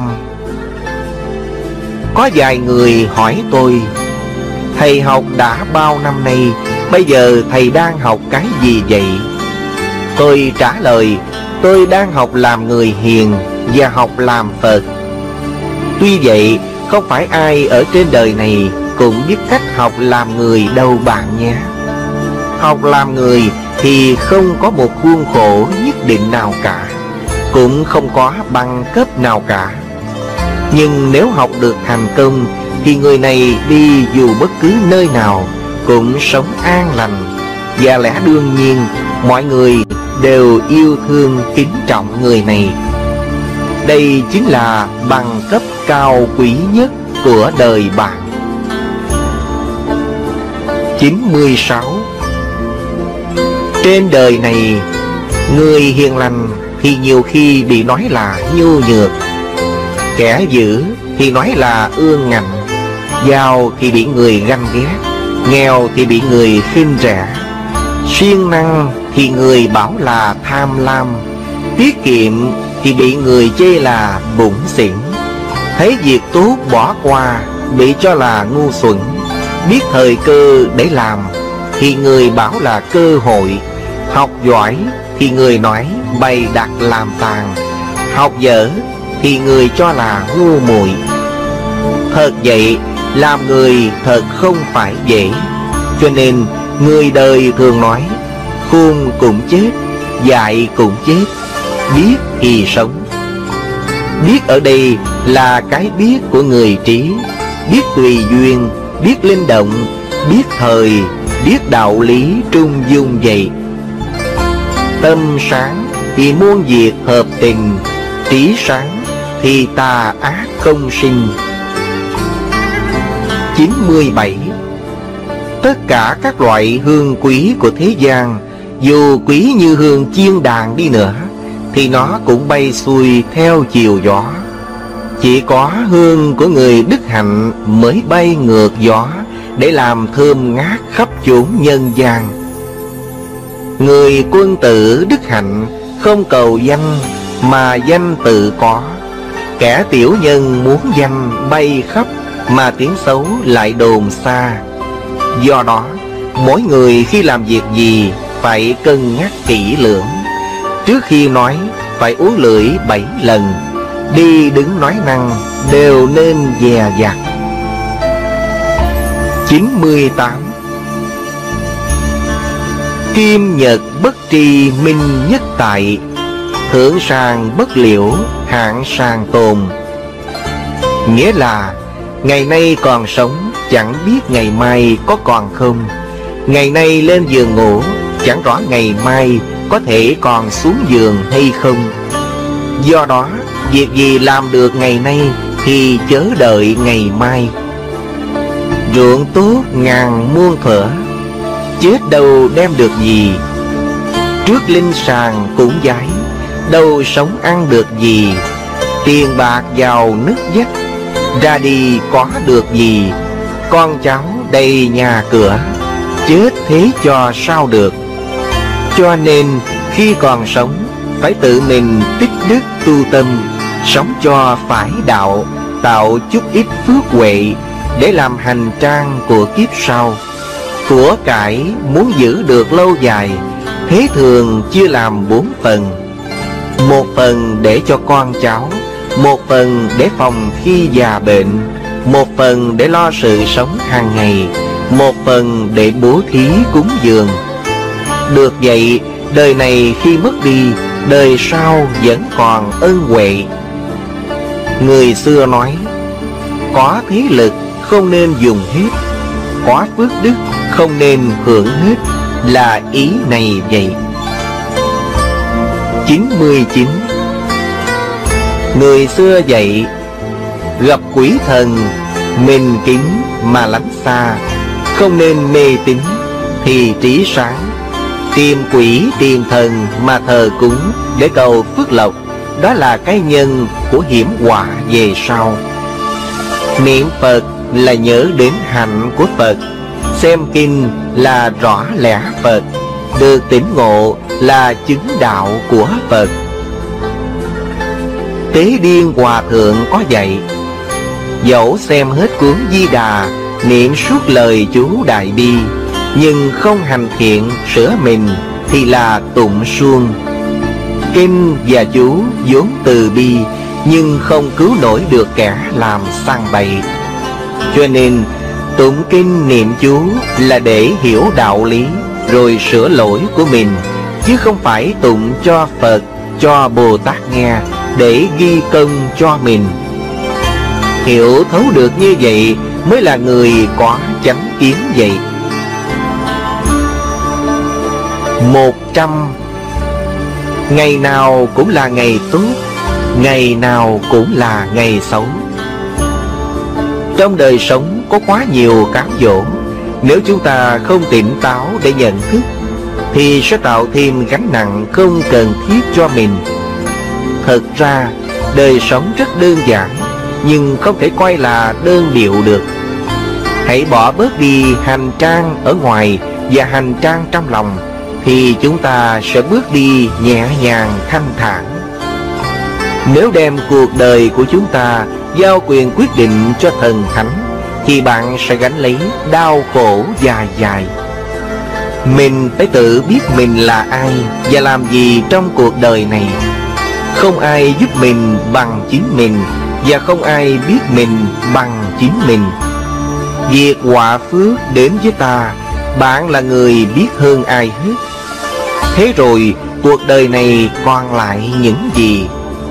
D: Có vài người hỏi tôi: thầy học đã bao năm nay, bây giờ thầy đang học cái gì vậy? Tôi trả lời: tôi đang học làm người hiền và học làm Phật. Tuy vậy, không phải ai ở trên đời này cũng biết cách học làm người đâu bạn nhé. Học làm người thì không có một khuôn khổ nhất định nào cả, cũng không có bằng cấp nào cả. Nhưng nếu học được thành công thì người này đi dù bất cứ nơi nào cũng sống an lành. Và lẽ đương nhiên mọi người đều yêu thương kính trọng người này. Đây chính là bằng cấp cao quý nhất của đời bạn. 96. Trên đời này, người hiền lành thì nhiều khi bị nói là nhu nhược, kẻ dữ thì nói là ương ngạnh, giàu thì bị người ganh ghét, nghèo thì bị người khinh rẻ, siêng năng thì người bảo là tham lam, tiết kiệm thì bị người chê là bủn xỉn, thấy việc tốt bỏ qua bị cho là ngu xuẩn, biết thời cơ để làm thì người bảo là cơ hội, học giỏi thì người nói bày đặt làm tàn, học dở thì người cho là ngu muội. Thật vậy, làm người thật không phải dễ. Cho nên người đời thường nói khôn cũng chết, dại cũng chết, biết thì sống. Biết ở đây là cái biết của người trí, biết tùy duyên, biết linh động, biết thời, biết đạo lý trung dung vậy. Tâm sáng thì muôn việc hợp tình, trí sáng thì tà ác không sinh. 97. Tất cả các loại hương quý của thế gian, dù quý như hương chiên đàn đi nữa, thì nó cũng bay xuôi theo chiều gió. Chỉ có hương của người đức hạnh mới bay ngược gió, để làm thơm ngát khắp chốn nhân gian. Người quân tử đức hạnh không cầu danh, mà danh tự có. Kẻ tiểu nhân muốn danh bay khắp, mà tiếng xấu lại đồn xa. Do đó, mỗi người khi làm việc gì phải cân nhắc kỹ lưỡng. Trước khi nói phải uốn lưỡi 7 lần, đi đứng nói năng đều nên dè dặt. 98. Kim nhật bất tri minh nhất tại, thượng sàng bất liễu hạng sàng tồn. Nghĩa là ngày nay còn sống, chẳng biết ngày mai có còn không. Ngày nay lên giường ngủ, chẳng rõ ngày mai có thể còn xuống giường hay không. Do đó, việc gì làm được ngày nay thì chớ đợi ngày mai. Ruộng tốt ngàn muôn thuở, chết đâu đem được gì. Trước linh sàng cũng giái, đâu sống ăn được gì. Tiền bạc vào nước vắt, ra đi có được gì. Con cháu đầy nhà cửa, chết thế cho sao được. Cho nên khi còn sống, phải tự mình tích đức tu tâm, sống cho phải đạo, tạo chút ít phước huệ để làm hành trang của kiếp sau. Của cải muốn giữ được lâu dài, thế thường chia làm 4 phần. 1 phần để cho con cháu, 1 phần để phòng khi già bệnh, 1 phần để lo sự sống hàng ngày, 1 phần để bố thí cúng dường. Được vậy, đời này khi mất đi, đời sau vẫn còn ân huệ. Người xưa nói, có thế lực không nên dùng hết, có phước đức không nên hưởng hết, là ý này vậy. 99. Người xưa dạy, gặp quỷ thần mình kính mà lánh xa, không nên mê tín thì trí sáng. Tìm quỷ tìm thần mà thờ cúng để cầu phước lộc, đó là cái nhân của hiểm họa về sau. Niệm Phật là nhớ đến hạnh của Phật, xem kinh là rõ lẽ Phật, được tỉnh ngộ là chứng đạo của Phật. Tế Điên Hòa Thượng có dạy, dẫu xem hết cuốn Di Đà, niệm suốt lời chú Đại Bi, nhưng không hành thiện sửa mình thì là tụng suông. Kinh và chú vốn từ bi, nhưng không cứu nổi được kẻ làm sang bậy. Cho nên tụng kinh niệm chú là để hiểu đạo lý rồi sửa lỗi của mình, chứ không phải tụng cho Phật, cho Bồ Tát nghe để ghi công cho mình. Hiểu thấu được như vậy mới là người có chánh kiến vậy. 100. Ngày nào cũng là ngày tốt, ngày nào cũng là ngày xấu. Trong đời sống có quá nhiều cám dỗ, nếu chúng ta không tỉnh táo để nhận thức thì sẽ tạo thêm gánh nặng không cần thiết cho mình. Thật ra đời sống rất đơn giản, nhưng không thể coi là đơn điệu được. Hãy bỏ bớt đi hành trang ở ngoài và hành trang trong lòng, thì chúng ta sẽ bước đi nhẹ nhàng thanh thản. Nếu đem cuộc đời của chúng ta giao quyền quyết định cho thần thánh, thì bạn sẽ gánh lấy đau khổ dài dài. Mình phải tự biết mình là ai và làm gì trong cuộc đời này. Không ai giúp mình bằng chính mình, và không ai biết mình bằng chính mình. Việc họa phước đến với ta Bạn là người biết hơn ai hết. Thế rồi cuộc đời này còn lại những gì?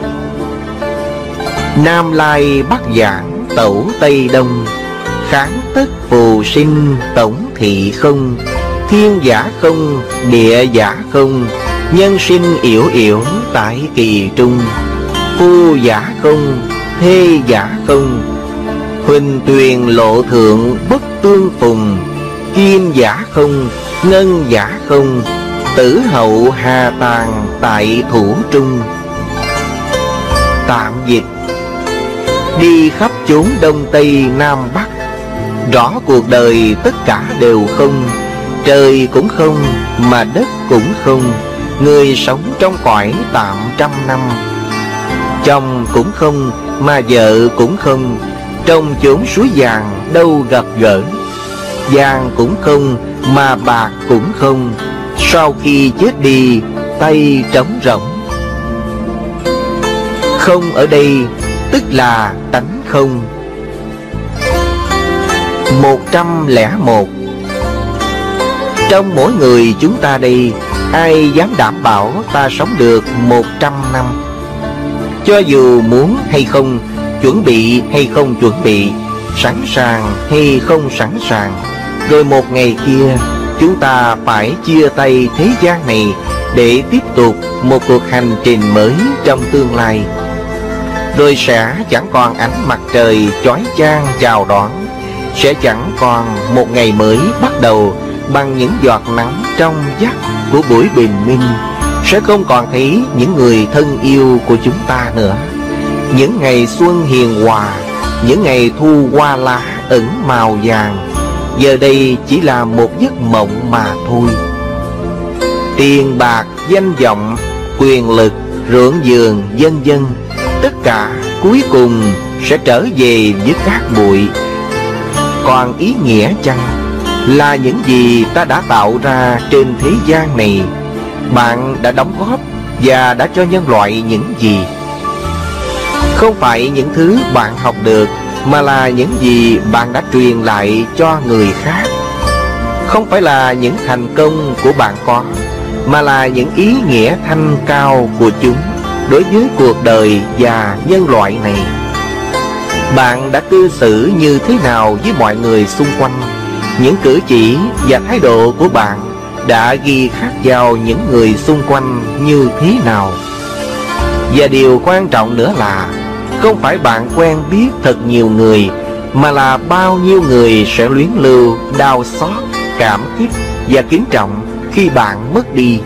D: Nam Lai Bắc Giảng Tẩu Tây Đông, kháng tất phù sinh tổng thị không. Thiên giả không, địa giả không, nhân sinh yểu yểu tại kỳ trung. Phu giả không, thê giả không, huỳnh tuyền lộ thượng bất tương phùng. Kim giả không, ngân giả không, tử hậu hà tàn tại thủ trung. Tạm dịch: đi khắp chốn đông tây nam bắc, rõ cuộc đời tất cả đều không. Trời cũng không, mà đất cũng không, người sống trong cõi tạm trăm năm. Chồng cũng không, mà vợ cũng không, trong chốn suối vàng đâu gặp gỡ. Vàng cũng không, mà bạc cũng không, sau khi chết đi tay trống rỗng. Không ở đây tức là tánh không. 101. Trong mỗi người chúng ta đây, ai dám đảm bảo ta sống được 100 năm? Cho dù muốn hay không, chuẩn bị hay không chuẩn bị, sẵn sàng hay không sẵn sàng, rồi một ngày kia chúng ta phải chia tay thế gian này để tiếp tục một cuộc hành trình mới trong tương lai. Rồi sẽ chẳng còn ánh mặt trời chói chang chào đón, sẽ chẳng còn một ngày mới bắt đầu bằng những giọt nắng trong vắt của buổi bình minh, sẽ không còn thấy những người thân yêu của chúng ta nữa. Những ngày xuân hiền hòa, những ngày thu hoa lá ẩn màu vàng, giờ đây chỉ là một giấc mộng mà thôi. Tiền bạc, danh vọng, quyền lực, ruộng vườn, vân vân, tất cả cuối cùng sẽ trở về với cát bụi. Còn ý nghĩa chăng là những gì ta đã tạo ra trên thế gian này? Bạn đã đóng góp và đã cho nhân loại những gì? Không phải những thứ bạn học được, mà là những gì bạn đã truyền lại cho người khác. Không phải là những thành công của bạn có, mà là những ý nghĩa thanh cao của chúng đối với cuộc đời và nhân loại này. Bạn đã cư xử như thế nào với mọi người xung quanh? Những cử chỉ và thái độ của bạn đã ghi khắc vào những người xung quanh như thế nào? Và điều quan trọng nữa là không phải bạn quen biết thật nhiều người, mà là bao nhiêu người sẽ luyến lưu, đau xót, cảm kích và kính trọng khi bạn mất đi.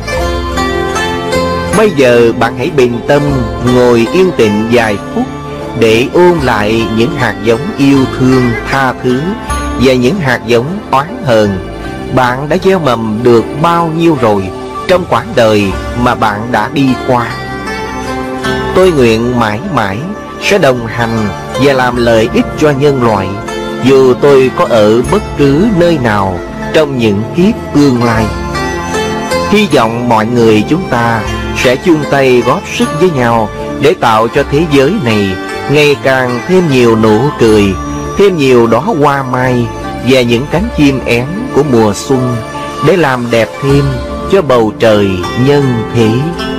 D: Bây giờ bạn hãy bình tâm ngồi yên tĩnh vài phút để ôn lại những hạt giống yêu thương, tha thứ và những hạt giống oán hờn. Bạn đã gieo mầm được bao nhiêu rồi trong quãng đời mà bạn đã đi qua? Tôi nguyện mãi mãi sẽ đồng hành và làm lợi ích cho nhân loại, dù tôi có ở bất cứ nơi nào trong những kiếp tương lai. Hy vọng mọi người chúng ta sẽ chung tay góp sức với nhau để tạo cho thế giới này ngày càng thêm nhiều nụ cười, thêm nhiều đóa hoa mai và những cánh chim én của mùa xuân, để làm đẹp thêm cho bầu trời nhân thế.